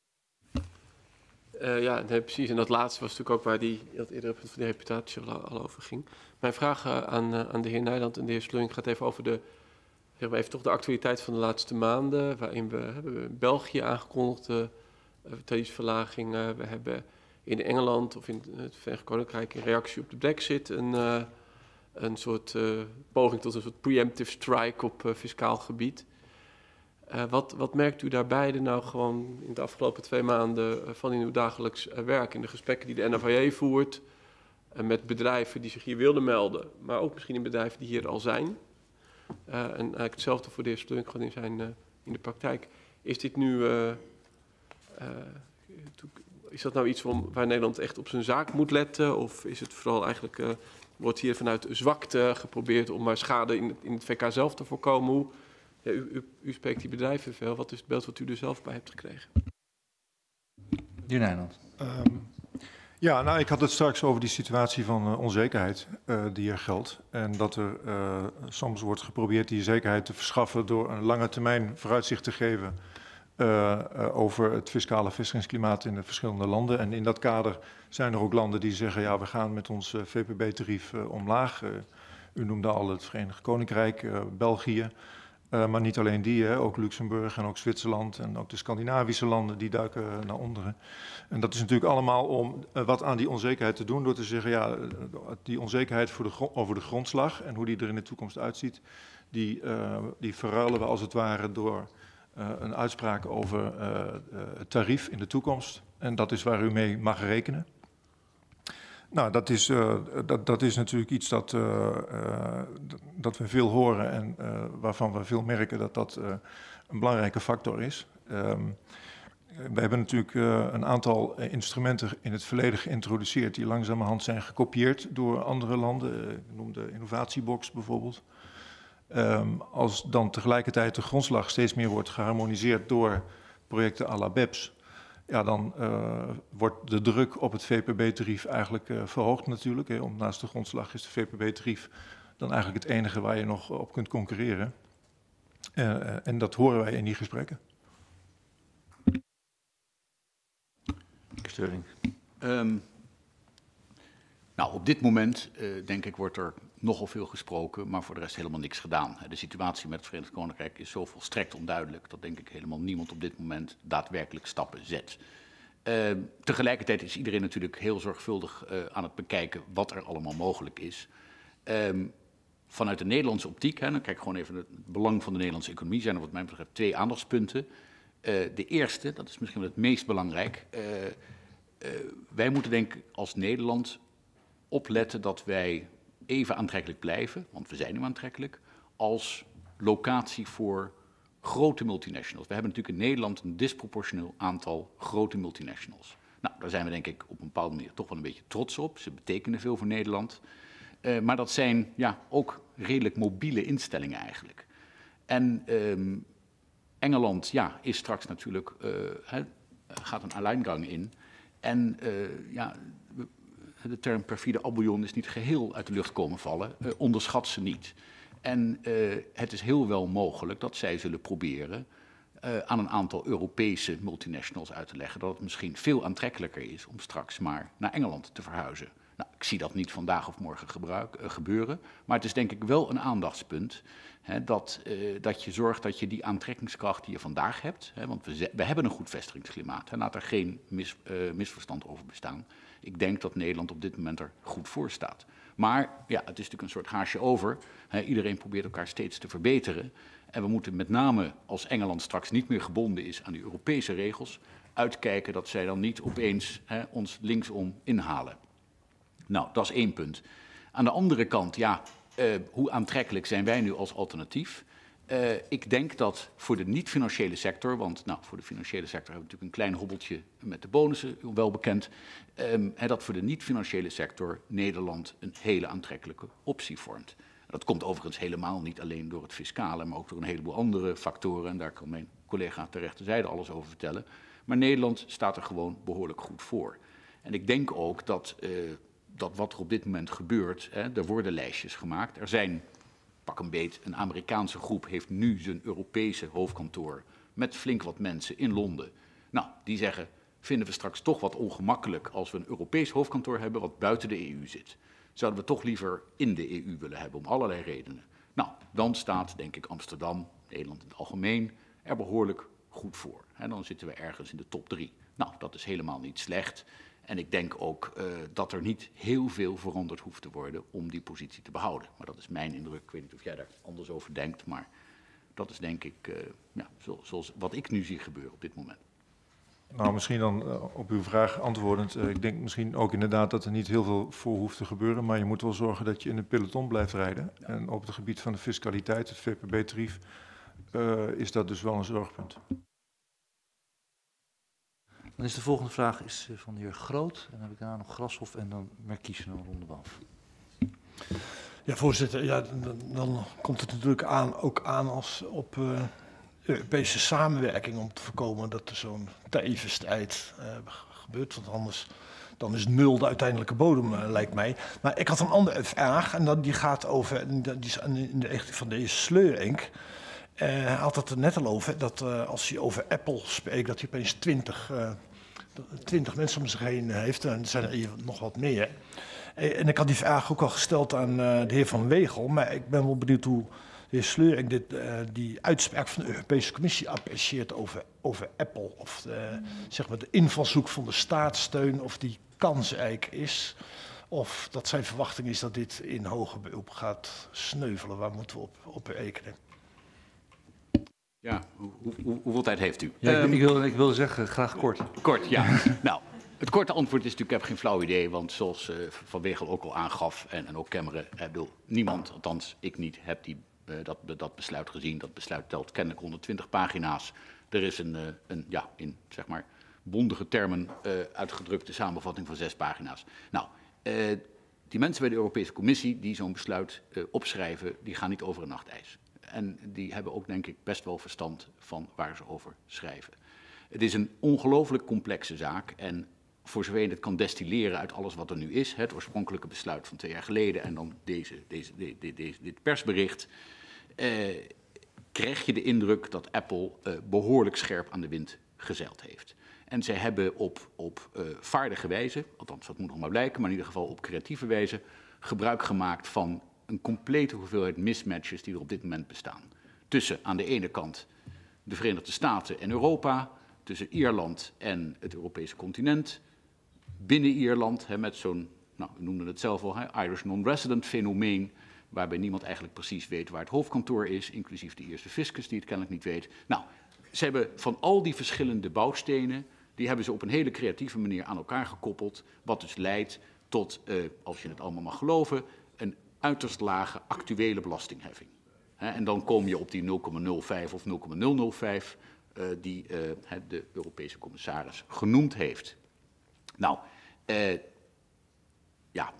Uh, ja, nee, precies. En dat laatste was natuurlijk ook waar die, dat eerdere punt van de reputatie al, al over ging. Mijn vraag uh, aan, uh, aan de heer Nijland en de heer Sleuring gaat even over de, zeg maar even toch de actualiteit van de laatste maanden, waarin we hebben België aangekondigd uh, tariefsverlagingen. We hebben in Engeland of in het Verenigd Koninkrijk in reactie op de Brexit een, uh, een soort uh, poging tot een soort preemptive strike op uh, fiscaal gebied. Uh, wat, wat merkt u daar beide nou gewoon in de afgelopen twee maanden uh, van in uw dagelijks uh, werk? In de gesprekken die de N A V J voert uh, met bedrijven die zich hier wilden melden, maar ook misschien in bedrijven die hier al zijn. Uh, en eigenlijk hetzelfde voor de heer Sleuring gewoon in, zijn, uh, in de praktijk. Is dit nu, uh, uh, is dat nou iets om, waar Nederland echt op zijn zaak moet letten? Of is het vooral eigenlijk, uh, wordt hier vanuit zwakte geprobeerd om maar schade in, in het V K zelf te voorkomen? Hoe, ja, u, u, u spreekt die bedrijven veel. Wat is het beeld wat u er zelf bij hebt gekregen? De heer Nijland. Um, ja, nou, ik had het straks over die situatie van uh, onzekerheid uh, die er geldt. En dat er uh, soms wordt geprobeerd die zekerheid te verschaffen door een lange termijn vooruitzicht te geven uh, uh, over het fiscale vestigingsklimaat in de verschillende landen. En in dat kader zijn er ook landen die zeggen, ja, we gaan met ons uh, V P B-tarief uh, omlaag. Uh, u noemde al het Verenigd Koninkrijk, uh, België. Uh, maar niet alleen die, hè, ook Luxemburg en ook Zwitserland en ook de Scandinavische landen, die duiken uh, naar onderen. En dat is natuurlijk allemaal om uh, wat aan die onzekerheid te doen, door te zeggen, ja, die onzekerheid voor de over de grondslag en hoe die er in de toekomst uitziet, die, uh, die verruilen we als het ware door uh, een uitspraak over uh, uh, het tarief in de toekomst. En dat is waar u mee mag rekenen. Nou, dat is, uh, dat, dat is natuurlijk iets dat, uh, uh, dat we veel horen en uh, waarvan we veel merken dat dat uh, een belangrijke factor is. Um, We hebben natuurlijk uh, een aantal instrumenten in het verleden geïntroduceerd die langzamerhand zijn gekopieerd door andere landen. Ik noem de innovatiebox bijvoorbeeld. Um, als dan tegelijkertijd de grondslag steeds meer wordt geharmoniseerd door projecten à la B E P S, ja, dan uh, wordt de druk op het V P B-tarief eigenlijk uh, verhoogd natuurlijk. Hè. Om naast de grondslag is de V P B-tarief dan eigenlijk het enige waar je nog op kunt concurreren. Uh, en dat horen wij in die gesprekken. Sterling. Um, nou, op dit moment, uh, denk ik, wordt er nogal veel gesproken, maar voor de rest helemaal niks gedaan. De situatie met het Verenigd Koninkrijk is zo volstrekt onduidelijk dat, denk ik, helemaal niemand op dit moment daadwerkelijk stappen zet. Uh, tegelijkertijd is iedereen natuurlijk heel zorgvuldig uh, aan het bekijken wat er allemaal mogelijk is. Um, vanuit de Nederlandse optiek, hè, dan kijk ik gewoon even het belang van de Nederlandse economie, zijn er wat mij betreft twee aandachtspunten. Uh, de eerste, dat is misschien wel het meest belangrijk. Uh, Uh, wij moeten denk ik als Nederland opletten dat wij even aantrekkelijk blijven, want we zijn nu aantrekkelijk, als locatie voor grote multinationals. We hebben natuurlijk in Nederland een disproportioneel aantal grote multinationals. Nou, daar zijn we denk ik op een bepaalde manier toch wel een beetje trots op. Ze betekenen veel voor Nederland. Uh, maar dat zijn ja, ook redelijk mobiele instellingen eigenlijk. En um, Engeland ja, is straks natuurlijk, uh, he, gaat een alleingang in. En uh, ja, de term perfide abouillon is niet geheel uit de lucht komen vallen. Uh, onderschat ze niet. En uh, het is heel wel mogelijk dat zij zullen proberen uh, aan een aantal Europese multinationals uit te leggen dat het misschien veel aantrekkelijker is om straks maar naar Engeland te verhuizen. Nou, ik zie dat niet vandaag of morgen gebruik, uh, gebeuren, maar het is denk ik wel een aandachtspunt. Hè, dat, uh, dat je zorgt dat je die aantrekkingskracht die je vandaag hebt, hè, want we, we hebben een goed vestigingsklimaat, hè, laat er geen mis, uh, misverstand over bestaan. Ik denk dat Nederland op dit moment er goed voor staat. Maar ja, het is natuurlijk een soort haasje over. Hè, iedereen probeert elkaar steeds te verbeteren. En we moeten met name, als Engeland straks niet meer gebonden is aan die Europese regels, uitkijken dat zij dan niet opeens hè, ons linksom inhalen. Nou, dat is één punt. Aan de andere kant, ja, uh, hoe aantrekkelijk zijn wij nu als alternatief? Uh, ik denk dat voor de niet-financiële sector, want nou, voor de financiële sector hebben we natuurlijk een klein hobbeltje met de bonussen, wel bekend, um, hè, dat voor de niet-financiële sector Nederland een hele aantrekkelijke optie vormt. Dat komt overigens helemaal niet alleen door het fiscale, maar ook door een heleboel andere factoren. En daar kan mijn collega ter rechterzijde alles over vertellen. Maar Nederland staat er gewoon behoorlijk goed voor. En ik denk ook dat, uh, dat wat er op dit moment gebeurt, hè, er worden lijstjes gemaakt. Er zijn, pak een beet, een Amerikaanse groep heeft nu zijn Europese hoofdkantoor met flink wat mensen in Londen. Nou, die zeggen, vinden we straks toch wat ongemakkelijk als we een Europees hoofdkantoor hebben wat buiten de E U zit. Zouden we toch liever in de E U willen hebben, om allerlei redenen. Nou, dan staat, denk ik, Amsterdam, Nederland in het algemeen, er behoorlijk goed voor. En dan zitten we ergens in de top drie. Nou, dat is helemaal niet slecht. En ik denk ook uh, dat er niet heel veel veranderd hoeft te worden om die positie te behouden. Maar dat is mijn indruk. Ik weet niet of jij daar anders over denkt, maar dat is denk ik uh, ja, zoals, zoals wat ik nu zie gebeuren op dit moment. Nou, misschien dan uh, op uw vraag antwoordend. Uh, ik denk misschien ook inderdaad dat er niet heel veel voor hoeft te gebeuren, maar je moet wel zorgen dat je in een peloton blijft rijden. Ja. En op het gebied van de fiscaliteit, het V P B-tarief, uh, is dat dus wel een zorgpunt. Dan is de volgende vraag is van de heer Groot. En dan heb ik daarna nog Grashoff en dan Merkies en dan ronden we af. Ja, voorzitter. Ja, dan, dan komt het natuurlijk aan, ook aan als op uh, Europese samenwerking om te voorkomen dat er zo'n tijverstijd uh, gebeurt. Want anders dan is nul de uiteindelijke bodem, uh, lijkt mij. Maar ik had een andere vraag en dat, die gaat over, die is in de richting van de heer Sleuring. Hij uh, had het er net al over, dat uh, als hij over Apple spreekt, dat hij opeens twintig, uh, twintig mensen om zich heen heeft. En er zijn er hier nog wat meer. Uh, en ik had die vraag ook al gesteld aan uh, de heer Van Wegel, maar ik ben wel benieuwd hoe de heer Sleuring dit, uh, die uitspraak van de Europese Commissie apprecieert over, over Apple. Of de, zeg maar de invalshoek van de staatssteun, of die kansrijk is. Of dat zijn verwachting is dat dit in hoger beroep gaat sneuvelen. Waar moeten we op, op rekenen? Ja, hoe, hoe, hoeveel tijd heeft u? Ja, ik, um, ik, wil, ik wilde zeggen, graag kort. Kort, ja. Nou, het korte antwoord is natuurlijk, ik heb geen flauw idee, want zoals uh, Van Wegel ook al aangaf, en, en ook Kemmeren, ik bedoel, niemand, althans ik niet, heb die, uh, dat, dat besluit gezien. Dat besluit telt kennelijk honderdtwintig pagina's. Er is een, uh, een ja, in zeg maar bondige termen uh, uitgedrukte samenvatting van zes pagina's. Nou, uh, die mensen bij de Europese Commissie die zo'n besluit uh, opschrijven, die gaan niet over een nachtijs. En die hebben ook, denk ik, best wel verstand van waar ze over schrijven. Het is een ongelooflijk complexe zaak en voor zover je het kan destilleren uit alles wat er nu is, het oorspronkelijke besluit van twee jaar geleden en dan deze, deze, de, de, deze, dit persbericht, uh, krijg je de indruk dat Apple uh, behoorlijk scherp aan de wind gezeild heeft. En zij hebben op, op uh, vaardige wijze, althans dat moet nog maar blijken, maar in ieder geval op creatieve wijze, gebruik gemaakt van een complete hoeveelheid mismatches die er op dit moment bestaan. Tussen aan de ene kant de Verenigde Staten en Europa, tussen Ierland en het Europese continent, binnen Ierland, hè, met zo'n, nou, we noemden het zelf al, hè, Irish non-resident fenomeen, waarbij niemand eigenlijk precies weet waar het hoofdkantoor is, inclusief de Ierse fiscus die het kennelijk niet weet. Nou, ze hebben van al die verschillende bouwstenen, die hebben ze op een hele creatieve manier aan elkaar gekoppeld, wat dus leidt tot, uh, als je het allemaal mag geloven, een uiterst lage actuele belastingheffing. He, en dan kom je op die nul komma nul vijf of nul komma nul nul vijf uh, die uh, de Europese commissaris genoemd heeft. Nou, uh, ja,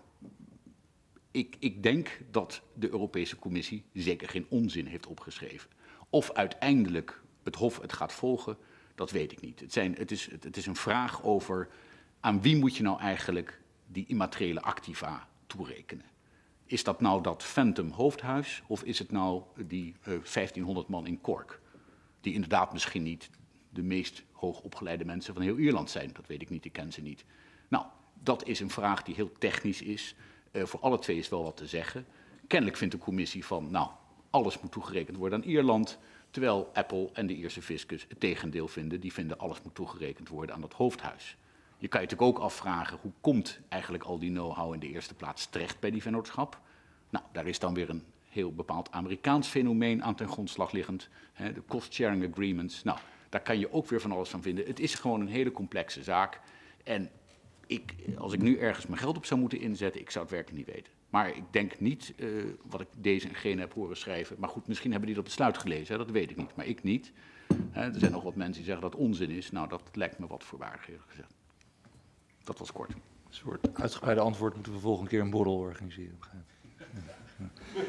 ik, ik denk dat de Europese Commissie zeker geen onzin heeft opgeschreven. Of uiteindelijk het Hof het gaat volgen, dat weet ik niet. Het, zijn, het, is, het, het is een vraag over aan wie moet je nou eigenlijk die immateriële activa toerekenen. Is dat nou dat Phantom hoofdhuis of is het nou die uh, vijftienhonderd man in Cork? Die inderdaad misschien niet de meest hoogopgeleide mensen van heel Ierland zijn. Dat weet ik niet, ik ken ze niet. Nou, dat is een vraag die heel technisch is. Uh, voor alle twee is wel wat te zeggen. Kennelijk vindt de commissie van, nou, alles moet toegerekend worden aan Ierland. Terwijl Apple en de Ierse fiscus het tegendeel vinden. Die vinden alles moet toegerekend worden aan dat hoofdhuis. Je kan je natuurlijk ook afvragen, hoe komt eigenlijk al die know-how in de eerste plaats terecht bij die vennootschap? Nou, daar is dan weer een heel bepaald Amerikaans fenomeen aan ten grondslag liggend. Hè, de cost-sharing agreements. Nou, daar kan je ook weer van alles van vinden. Het is gewoon een hele complexe zaak. En ik, als ik nu ergens mijn geld op zou moeten inzetten, ik zou het werkelijk niet weten. Maar ik denk niet, uh, wat ik deze en gene heb horen schrijven. Maar goed, misschien hebben die dat besluit gelezen, hè, dat weet ik niet. Maar ik niet. Hè, er zijn nog wat mensen die zeggen dat het onzin is. Nou, dat lijkt me wat voorbarig, eerlijk gezegd. Dat was kort. Een soort uitgebreide antwoord moeten we volgende keer een borrel organiseren. Ja.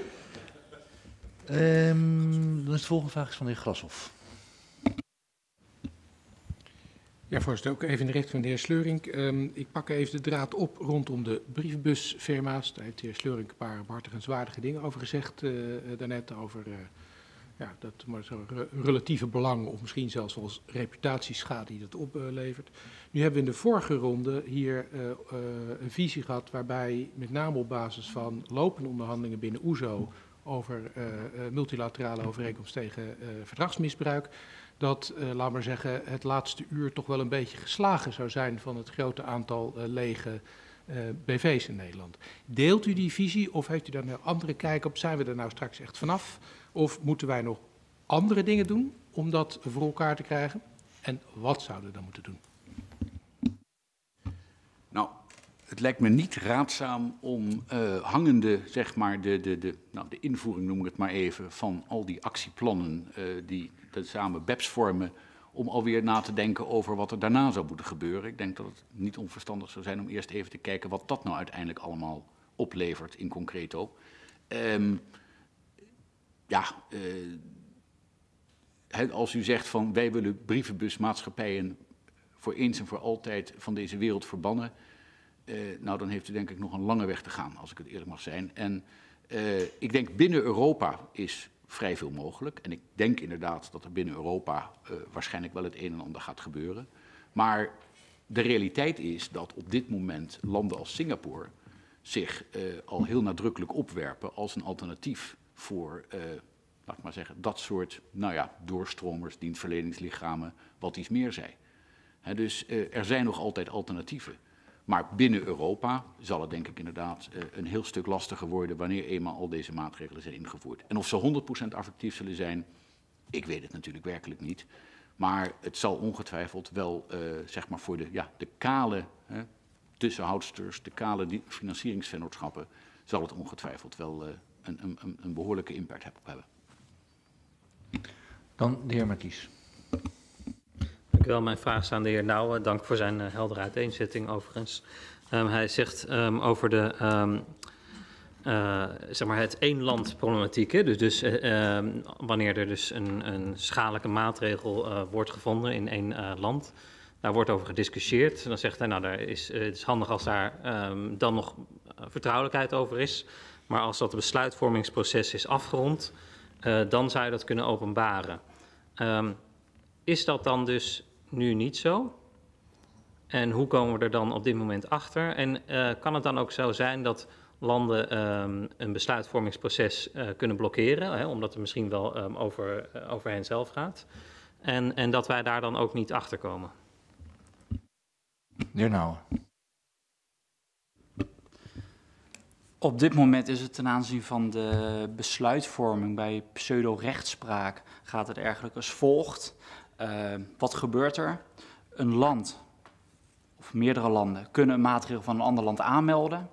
Um, dan is de volgende vraag van de heer Grashoff. Ja, voorzitter, ook even in de richting van de heer Sleurink. Um, ik pak even de draad op rondom de brievenbusfirma's. Daar heeft de heer Sleurink een paar hartigenswaardige dingen over gezegd uh, daarnet. Over uh, ja, dat maar zo re relatieve belang of misschien zelfs wel reputatieschade die dat oplevert. Uh, nu hebben we in de vorige ronde hier uh, uh, een visie gehad waarbij met name op basis van lopende onderhandelingen binnen O E S O over uh, uh, multilaterale overeenkomst tegen uh, verdragsmisbruik, dat, uh, laat maar zeggen, het laatste uur toch wel een beetje geslagen zou zijn van het grote aantal uh, lege uh, B V's in Nederland. Deelt u die visie of heeft u daar een andere kijk op? Zijn we er nou straks echt vanaf? Of moeten wij nog andere dingen doen om dat voor elkaar te krijgen? En wat zouden we dan moeten doen? Nou, het lijkt me niet raadzaam om uh, hangende, zeg maar, de, de, de, nou, de invoering noem ik het maar even, van al die actieplannen uh, die samen B E P S vormen, om alweer na te denken over wat er daarna zou moeten gebeuren. Ik denk dat het niet onverstandig zou zijn om eerst even te kijken wat dat nou uiteindelijk allemaal oplevert in concreto. Um, ja, uh, als u zegt van wij willen brievenbusmaatschappijen voor eens en voor altijd van deze wereld verbannen, uh, nou dan heeft u denk ik nog een lange weg te gaan, als ik het eerlijk mag zijn. En uh, ik denk binnen Europa is vrij veel mogelijk. En ik denk inderdaad dat er binnen Europa uh, waarschijnlijk wel het een en ander gaat gebeuren. Maar de realiteit is dat op dit moment landen als Singapore zich uh, al heel nadrukkelijk opwerpen als een alternatief voor, uh, laat ik maar zeggen, dat soort, nou ja, doorstromers, dienstverleningslichamen, wat iets meer zij. He, dus uh, er zijn nog altijd alternatieven. Maar binnen Europa zal het denk ik inderdaad uh, een heel stuk lastiger worden wanneer eenmaal al deze maatregelen zijn ingevoerd. En of ze honderd procent effectief zullen zijn, ik weet het natuurlijk werkelijk niet. Maar het zal ongetwijfeld wel, uh, zeg maar voor de, ja, de kale uh, tussenhoudsters, de kale financieringsvennootschappen, zal het ongetwijfeld wel uh, een, een, een behoorlijke impact hebben. Dan de heer Mathies. Dank Dank u wel. Mijn vraag is aan de heer Nouwen. Dank voor zijn uh, heldere uiteenzetting overigens. Um, hij zegt um, over de, um, uh, zeg maar het één-land-problematiek. Hè? Dus, dus uh, um, wanneer er dus een, een schadelijke maatregel uh, wordt gevonden in één uh, land, daar wordt over gediscussieerd. Dan zegt hij, nou, daar is, uh, het is handig als daar um, dan nog uh, vertrouwelijkheid over is. Maar als dat besluitvormingsproces is afgerond, uh, dan zou je dat kunnen openbaren. Um, is dat dan dus nu niet zo? En hoe komen we er dan op dit moment achter? En uh, kan het dan ook zo zijn dat landen um, een besluitvormingsproces uh, kunnen blokkeren, hè, omdat het misschien wel um, over, uh, over hen zelf gaat, en, en dat wij daar dan ook niet achter komen? De heer Nouwen. Op dit moment is het ten aanzien van de besluitvorming bij pseudo-rechtspraak gaat het eigenlijk als volgt. Uh, wat gebeurt er? Een land of meerdere landen kunnen een maatregel van een ander land aanmelden.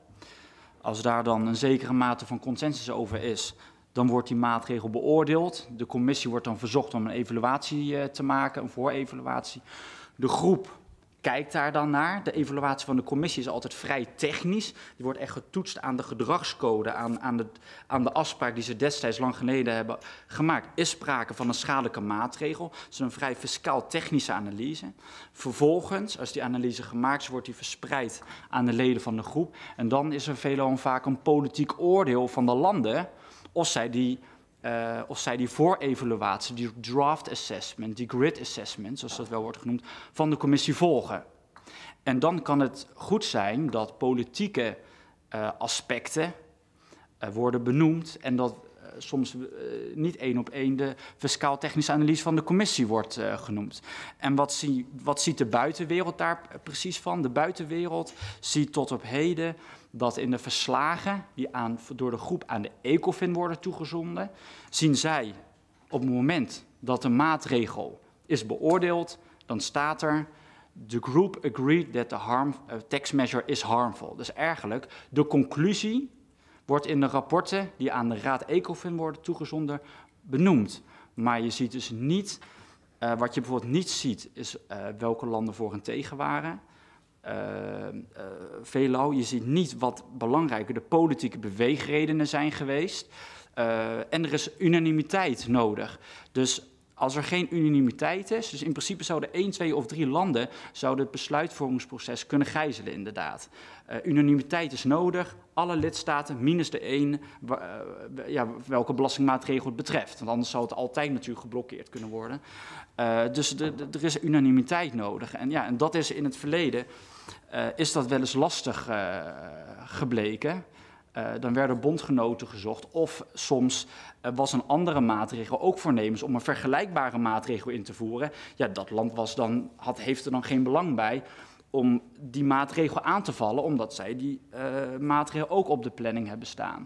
Als daar dan een zekere mate van consensus over is, dan wordt die maatregel beoordeeld. De commissie wordt dan verzocht om een evaluatie uh, te maken, een voorevaluatie. De groep kijkt daar dan naar. De evaluatie van de commissie is altijd vrij technisch. Die wordt echt getoetst aan de gedragscode, aan, aan, de, aan de afspraak die ze destijds lang geleden hebben gemaakt. Is sprake van een schadelijke maatregel. Het is een vrij fiscaal-technische analyse. Vervolgens, als die analyse gemaakt is, wordt die verspreid aan de leden van de groep. En dan is er veelal en vaak een politiek oordeel van de landen of zij die... Uh, of zij die voorevaluatie, die draft assessment, die grid assessment, zoals dat wel wordt genoemd, van de commissie volgen. En dan kan het goed zijn dat politieke uh, aspecten uh, worden benoemd en dat uh, soms uh, niet één op één de fiscaal-technische analyse van de commissie wordt uh, genoemd. En wat, zie, wat ziet de buitenwereld daar precies van? De buitenwereld ziet tot op heden dat in de verslagen die aan, door de groep aan de ECOFIN worden toegezonden, zien zij op het moment dat de maatregel is beoordeeld, dan staat er: the group agreed that the harm, uh, tax measure is harmful. Dus eigenlijk, de conclusie wordt in de rapporten die aan de Raad ECOFIN worden toegezonden benoemd. Maar je ziet dus niet, uh, wat je bijvoorbeeld niet ziet, is uh, welke landen voor en tegen waren. Uh, uh, veelal, je ziet niet wat belangrijker de politieke beweegredenen zijn geweest. Uh, en er is unanimiteit nodig. Dus als er geen unanimiteit is, dus in principe zouden één, twee of drie landen zouden het besluitvormingsproces kunnen gijzelen, inderdaad. Uh, unanimiteit is nodig, alle lidstaten, minus de één, uh, ja, welke belastingmaatregel het betreft. Want anders zou het altijd natuurlijk geblokkeerd kunnen worden. Uh, dus de, de, er is unanimiteit nodig. En, ja, en dat is in het verleden, uh, is dat wel eens lastig uh, gebleken. Uh, dan werden bondgenoten gezocht of soms uh, was een andere maatregel ook voornemens om een vergelijkbare maatregel in te voeren. Ja, dat land was dan, had, heeft er dan geen belang bij om die maatregel aan te vallen, omdat zij die uh, maatregel ook op de planning hebben staan.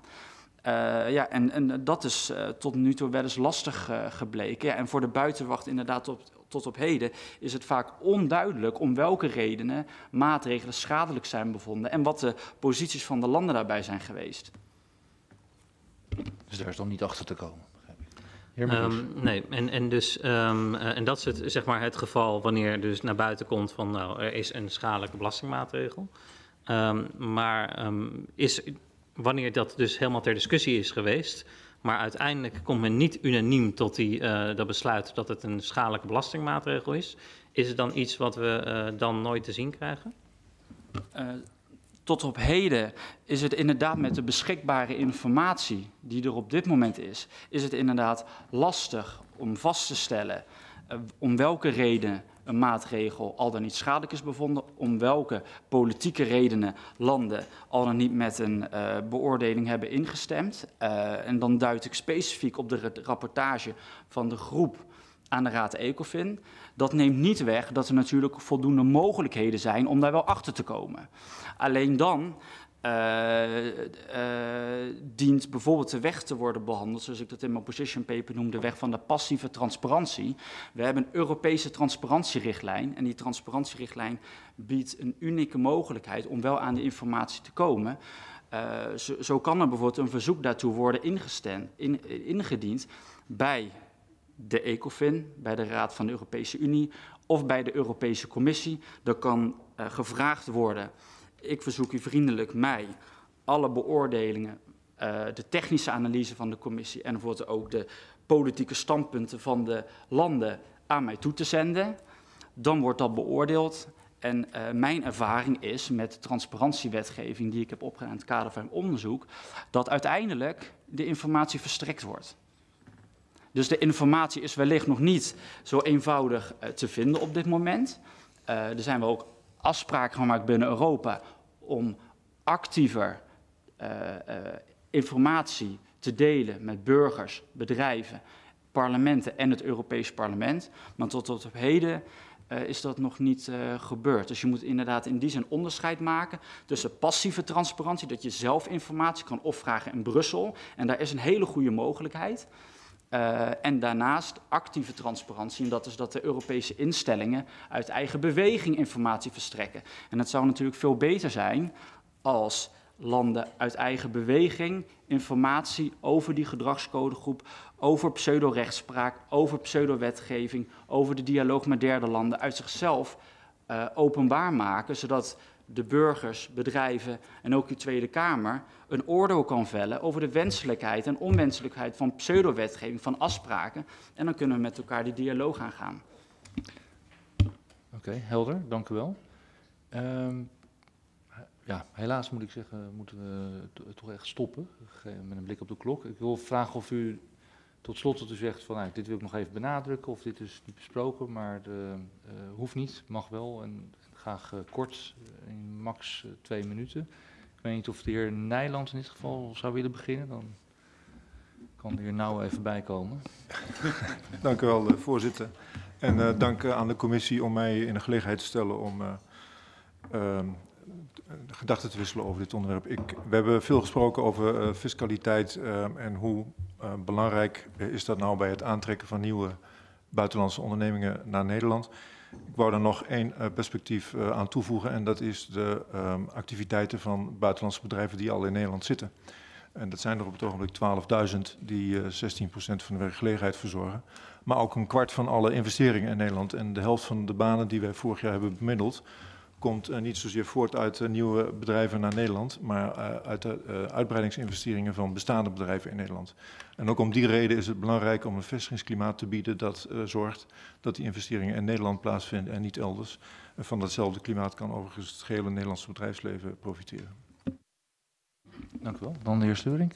Uh, ja, en, en dat is uh, tot nu toe wel eens lastig uh, gebleken. Ja, en voor de buitenwacht inderdaad tot, tot op heden is het vaak onduidelijk om welke redenen maatregelen schadelijk zijn bevonden en wat de posities van de landen daarbij zijn geweest. Dus daar is dan niet achter te komen. Um, nee, en, en, dus, um, uh, en dat is het, zeg maar, het geval wanneer dus naar buiten komt van nou, er is een schadelijke belastingmaatregel. Um, maar um, is, wanneer dat dus helemaal ter discussie is geweest, maar uiteindelijk komt men niet unaniem tot die, uh, dat besluit dat het een schadelijke belastingmaatregel is, is het dan iets wat we uh, dan nooit te zien krijgen? Uh, Tot op heden is het inderdaad met de beschikbare informatie die er op dit moment is, is het inderdaad lastig om vast te stellen uh, om welke reden een maatregel al dan niet schadelijk is bevonden, om welke politieke redenen landen al dan niet met een uh, beoordeling hebben ingestemd. Uh, en dan duid ik specifiek op de rapportage van de groep aan de Raad ECOFIN. Dat neemt niet weg dat er natuurlijk voldoende mogelijkheden zijn om daar wel achter te komen. Alleen dan uh, uh, dient bijvoorbeeld de weg te worden behandeld, zoals ik dat in mijn position paper noem, de weg van de passieve transparantie. We hebben een Europese transparantierichtlijn en die transparantierichtlijn biedt een unieke mogelijkheid om wel aan de informatie te komen. Uh, zo, zo kan er bijvoorbeeld een verzoek daartoe worden ingestemd, in, ingediend bij de ECOFIN, bij de Raad van de Europese Unie of bij de Europese Commissie. Er kan uh, gevraagd worden, ik verzoek u vriendelijk mij alle beoordelingen, uh, de technische analyse van de commissie en bijvoorbeeld ook de politieke standpunten van de landen aan mij toe te zenden. Dan wordt dat beoordeeld. En uh, mijn ervaring is met de transparantiewetgeving die ik heb opgedaan in het kader van mijn onderzoek, dat uiteindelijk de informatie verstrekt wordt. Dus de informatie is wellicht nog niet zo eenvoudig uh, te vinden op dit moment. Uh, er zijn wel ook afspraken gemaakt binnen Europa om actiever uh, uh, informatie te delen met burgers, bedrijven, parlementen en het Europees Parlement. Maar tot op heden uh, is dat nog niet uh, gebeurd. Dus je moet inderdaad in die zin onderscheid maken tussen passieve transparantie, dat je zelf informatie kan opvragen in Brussel. En daar is een hele goede mogelijkheid. Uh, en daarnaast actieve transparantie, en dat is dat de Europese instellingen uit eigen beweging informatie verstrekken. En het zou natuurlijk veel beter zijn als landen uit eigen beweging informatie over die gedragscodegroep, over pseudo-rechtspraak, over pseudo-wetgeving, over de dialoog met derde landen uit zichzelf uh, openbaar maken, zodat de burgers, bedrijven en ook de Tweede Kamer een oordeel kan vellen over de wenselijkheid en onwenselijkheid van pseudo-wetgeving, van afspraken. En dan kunnen we met elkaar die dialoog aangaan. Oké, okay, helder, dank u wel. Um, ja, helaas moet ik zeggen, moeten we toch echt stoppen met een blik op de klok. Ik wil vragen of u tot slot dat u zegt van nou, dit wil ik nog even benadrukken of dit is niet besproken, maar de, uh, hoeft niet, mag wel en graag uh, kort, in max uh, twee minuten. Ik weet niet of de heer Nijland in dit geval zou willen beginnen, dan kan de heer Nouwen even bijkomen. Dank u wel, uh, voorzitter. En uh, dank uh, aan de commissie om mij in de gelegenheid te stellen om uh, uh, gedachten te wisselen over dit onderwerp. Ik, we hebben veel gesproken over uh, fiscaliteit uh, en hoe uh, belangrijk is dat nou bij het aantrekken van nieuwe buitenlandse ondernemingen naar Nederland. Ik wou daar nog één uh, perspectief uh, aan toevoegen en dat is de um, activiteiten van buitenlandse bedrijven die al in Nederland zitten. En dat zijn er op het ogenblik twaalfduizend die uh, zestien procent van de werkgelegenheid verzorgen. Maar ook een kwart van alle investeringen in Nederland en de helft van de banen die wij vorig jaar hebben bemiddeld komt uh, niet zozeer voort uit uh, nieuwe bedrijven naar Nederland, maar uh, uit de uh, uitbreidingsinvesteringen van bestaande bedrijven in Nederland. En ook om die reden is het belangrijk om een vestigingsklimaat te bieden dat uh, zorgt dat die investeringen in Nederland plaatsvinden en niet elders. En van datzelfde klimaat kan overigens het gehele Nederlandse bedrijfsleven profiteren. Dank u wel. Dan de heer Sleuring.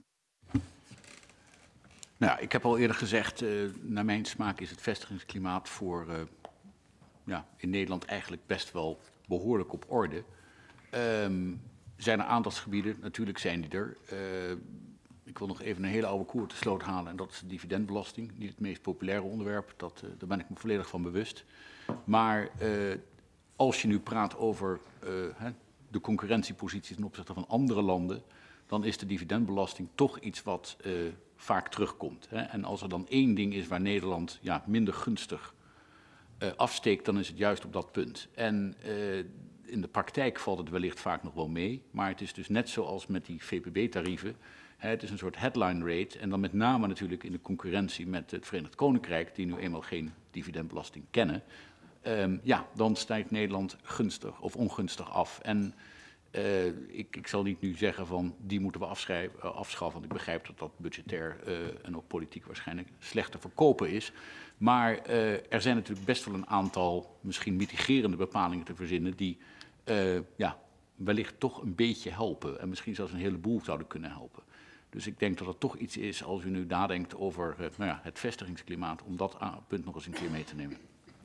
Nou, ik heb al eerder gezegd, uh, naar mijn smaak is het vestigingsklimaat voor uh, ja, in Nederland eigenlijk best wel behoorlijk op orde. Um, zijn er aandachtsgebieden? Natuurlijk zijn die er. Uh, ik wil nog even een hele oude koer te sloot halen en dat is de dividendbelasting. Niet het meest populaire onderwerp, dat, uh, daar ben ik me volledig van bewust. Maar uh, als je nu praat over uh, hè, de concurrentiepositie ten opzichte van andere landen, dan is de dividendbelasting toch iets wat uh, vaak terugkomt. Hè. En als er dan één ding is waar Nederland ja, minder gunstig uh, afsteekt, dan is het juist op dat punt. En uh, in de praktijk valt het wellicht vaak nog wel mee, maar het is dus net zoals met die V P B-tarieven. Het is een soort headline rate en dan met name natuurlijk in de concurrentie met het Verenigd Koninkrijk, die nu eenmaal geen dividendbelasting kennen. Um, ja, dan stijgt Nederland gunstig of ongunstig af. En uh, ik, ik zal niet nu zeggen van die moeten we afschrijven, uh, afschaffen, want ik begrijp dat dat budgetair uh, en ook politiek waarschijnlijk slecht te verkopen is. Maar uh, er zijn natuurlijk best wel een aantal misschien mitigerende bepalingen te verzinnen die uh, ja, wellicht toch een beetje helpen en misschien zelfs een heleboel zouden kunnen helpen. Dus ik denk dat het toch iets is als u nu nadenkt over uh, nou ja, het vestigingsklimaat, om dat punt nog eens een keer mee te nemen.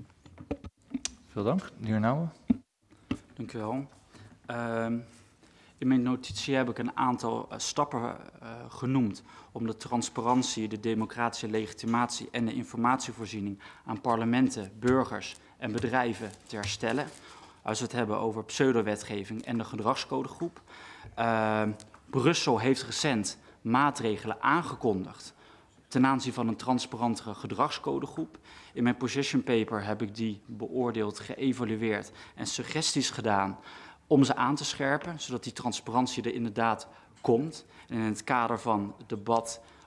Veel dank. De heer Nouwen. Dank u wel. Uh, in mijn notitie heb ik een aantal uh, stappen uh, genoemd om de transparantie, de democratische legitimatie en de informatievoorziening aan parlementen, burgers en bedrijven te herstellen. Als we het hebben over pseudo-wetgeving en de gedragscodegroep. Uh, Brussel heeft recent maatregelen aangekondigd ten aanzien van een transparantere gedragscodegroep. In mijn position paper heb ik die beoordeeld, geëvalueerd en suggesties gedaan om ze aan te scherpen, zodat die transparantie er inderdaad komt. En in het kader van het debat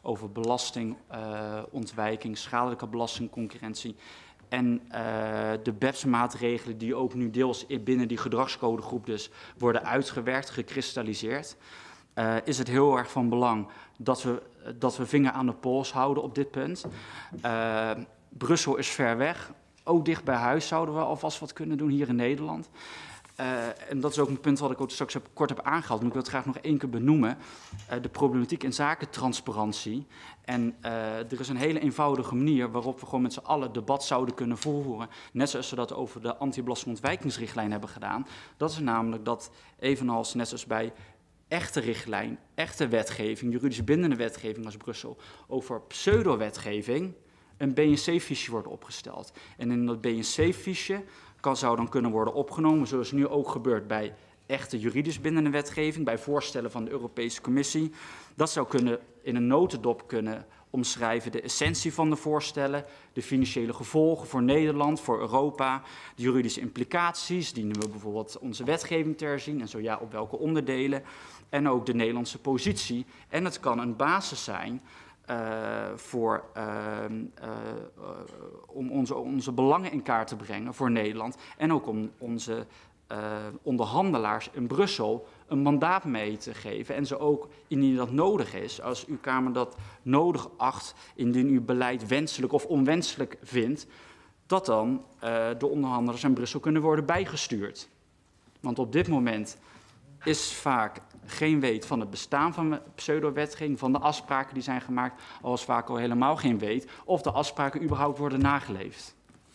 over belastingontwijking, uh, schadelijke belastingconcurrentie en uh, de B E P S-maatregelen die ook nu deels binnen die gedragscodegroep dus worden uitgewerkt, gekristalliseerd, uh, is het heel erg van belang dat we, dat we vinger aan de pols houden op dit punt. Uh, Brussel is ver weg. Ook dicht bij huis zouden we alvast wat kunnen doen hier in Nederland. Uh, en dat is ook een punt wat ik ook straks heb, kort heb aangehaald, maar ik wil het graag nog één keer benoemen. Uh, de problematiek in zaken transparantie. En uh, er is een hele eenvoudige manier waarop we gewoon met z'n allen debat zouden kunnen voeren. Net zoals we dat over de anti-belastingontwijkingsrichtlijn hebben gedaan. Dat is namelijk dat, evenals net zoals bij echte richtlijn, echte wetgeving, juridisch bindende wetgeving als Brussel, over pseudo-wetgeving, een B N C-fiche wordt opgesteld. En in dat B N C-fiche kan, zou dan kunnen worden opgenomen, zoals nu ook gebeurt bij echte juridisch bindende wetgeving, bij voorstellen van de Europese Commissie. Dat zou kunnen in een notendop kunnen omschrijven de essentie van de voorstellen, de financiële gevolgen voor Nederland, voor Europa, de juridische implicaties, dienen we bijvoorbeeld onze wetgeving te herzien en zo ja, op welke onderdelen, en ook de Nederlandse positie. En het kan een basis zijn Uh, voor, uh, uh, uh, om onze, onze belangen in kaart te brengen voor Nederland en ook om onze uh, onderhandelaars in Brussel een mandaat mee te geven en ze ook, indien dat nodig is, als uw Kamer dat nodig acht, indien uw beleid wenselijk of onwenselijk vindt, dat dan uh, de onderhandelaars in Brussel kunnen worden bijgestuurd. Want op dit moment is vaak geen weet van het bestaan van pseudo-wetgeving, van de afspraken die zijn gemaakt, al is vaak al helemaal geen weet of de afspraken überhaupt worden nageleefd.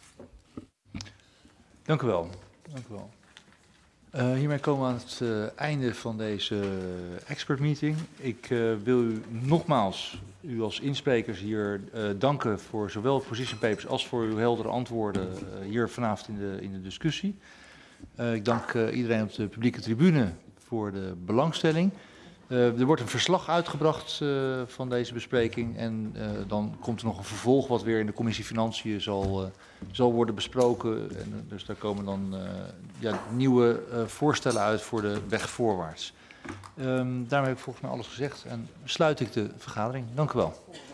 Dank u wel. Dank u wel. Uh, hiermee komen we aan het uh, einde van deze expert meeting. Ik uh, wil u nogmaals, u als insprekers hier, uh, danken voor zowel position papers als voor uw heldere antwoorden uh, hier vanavond in de, in de discussie. Uh, ik dank uh, iedereen op de publieke tribune voor de belangstelling. Uh, er wordt een verslag uitgebracht uh, van deze bespreking en uh, dan komt er nog een vervolg wat weer in de commissie Financiën zal, uh, zal worden besproken. En, uh, dus daar komen dan uh, ja, nieuwe uh, voorstellen uit voor de weg voorwaarts. Um, daarmee heb ik volgens mij alles gezegd en sluit ik de vergadering. Dank u wel.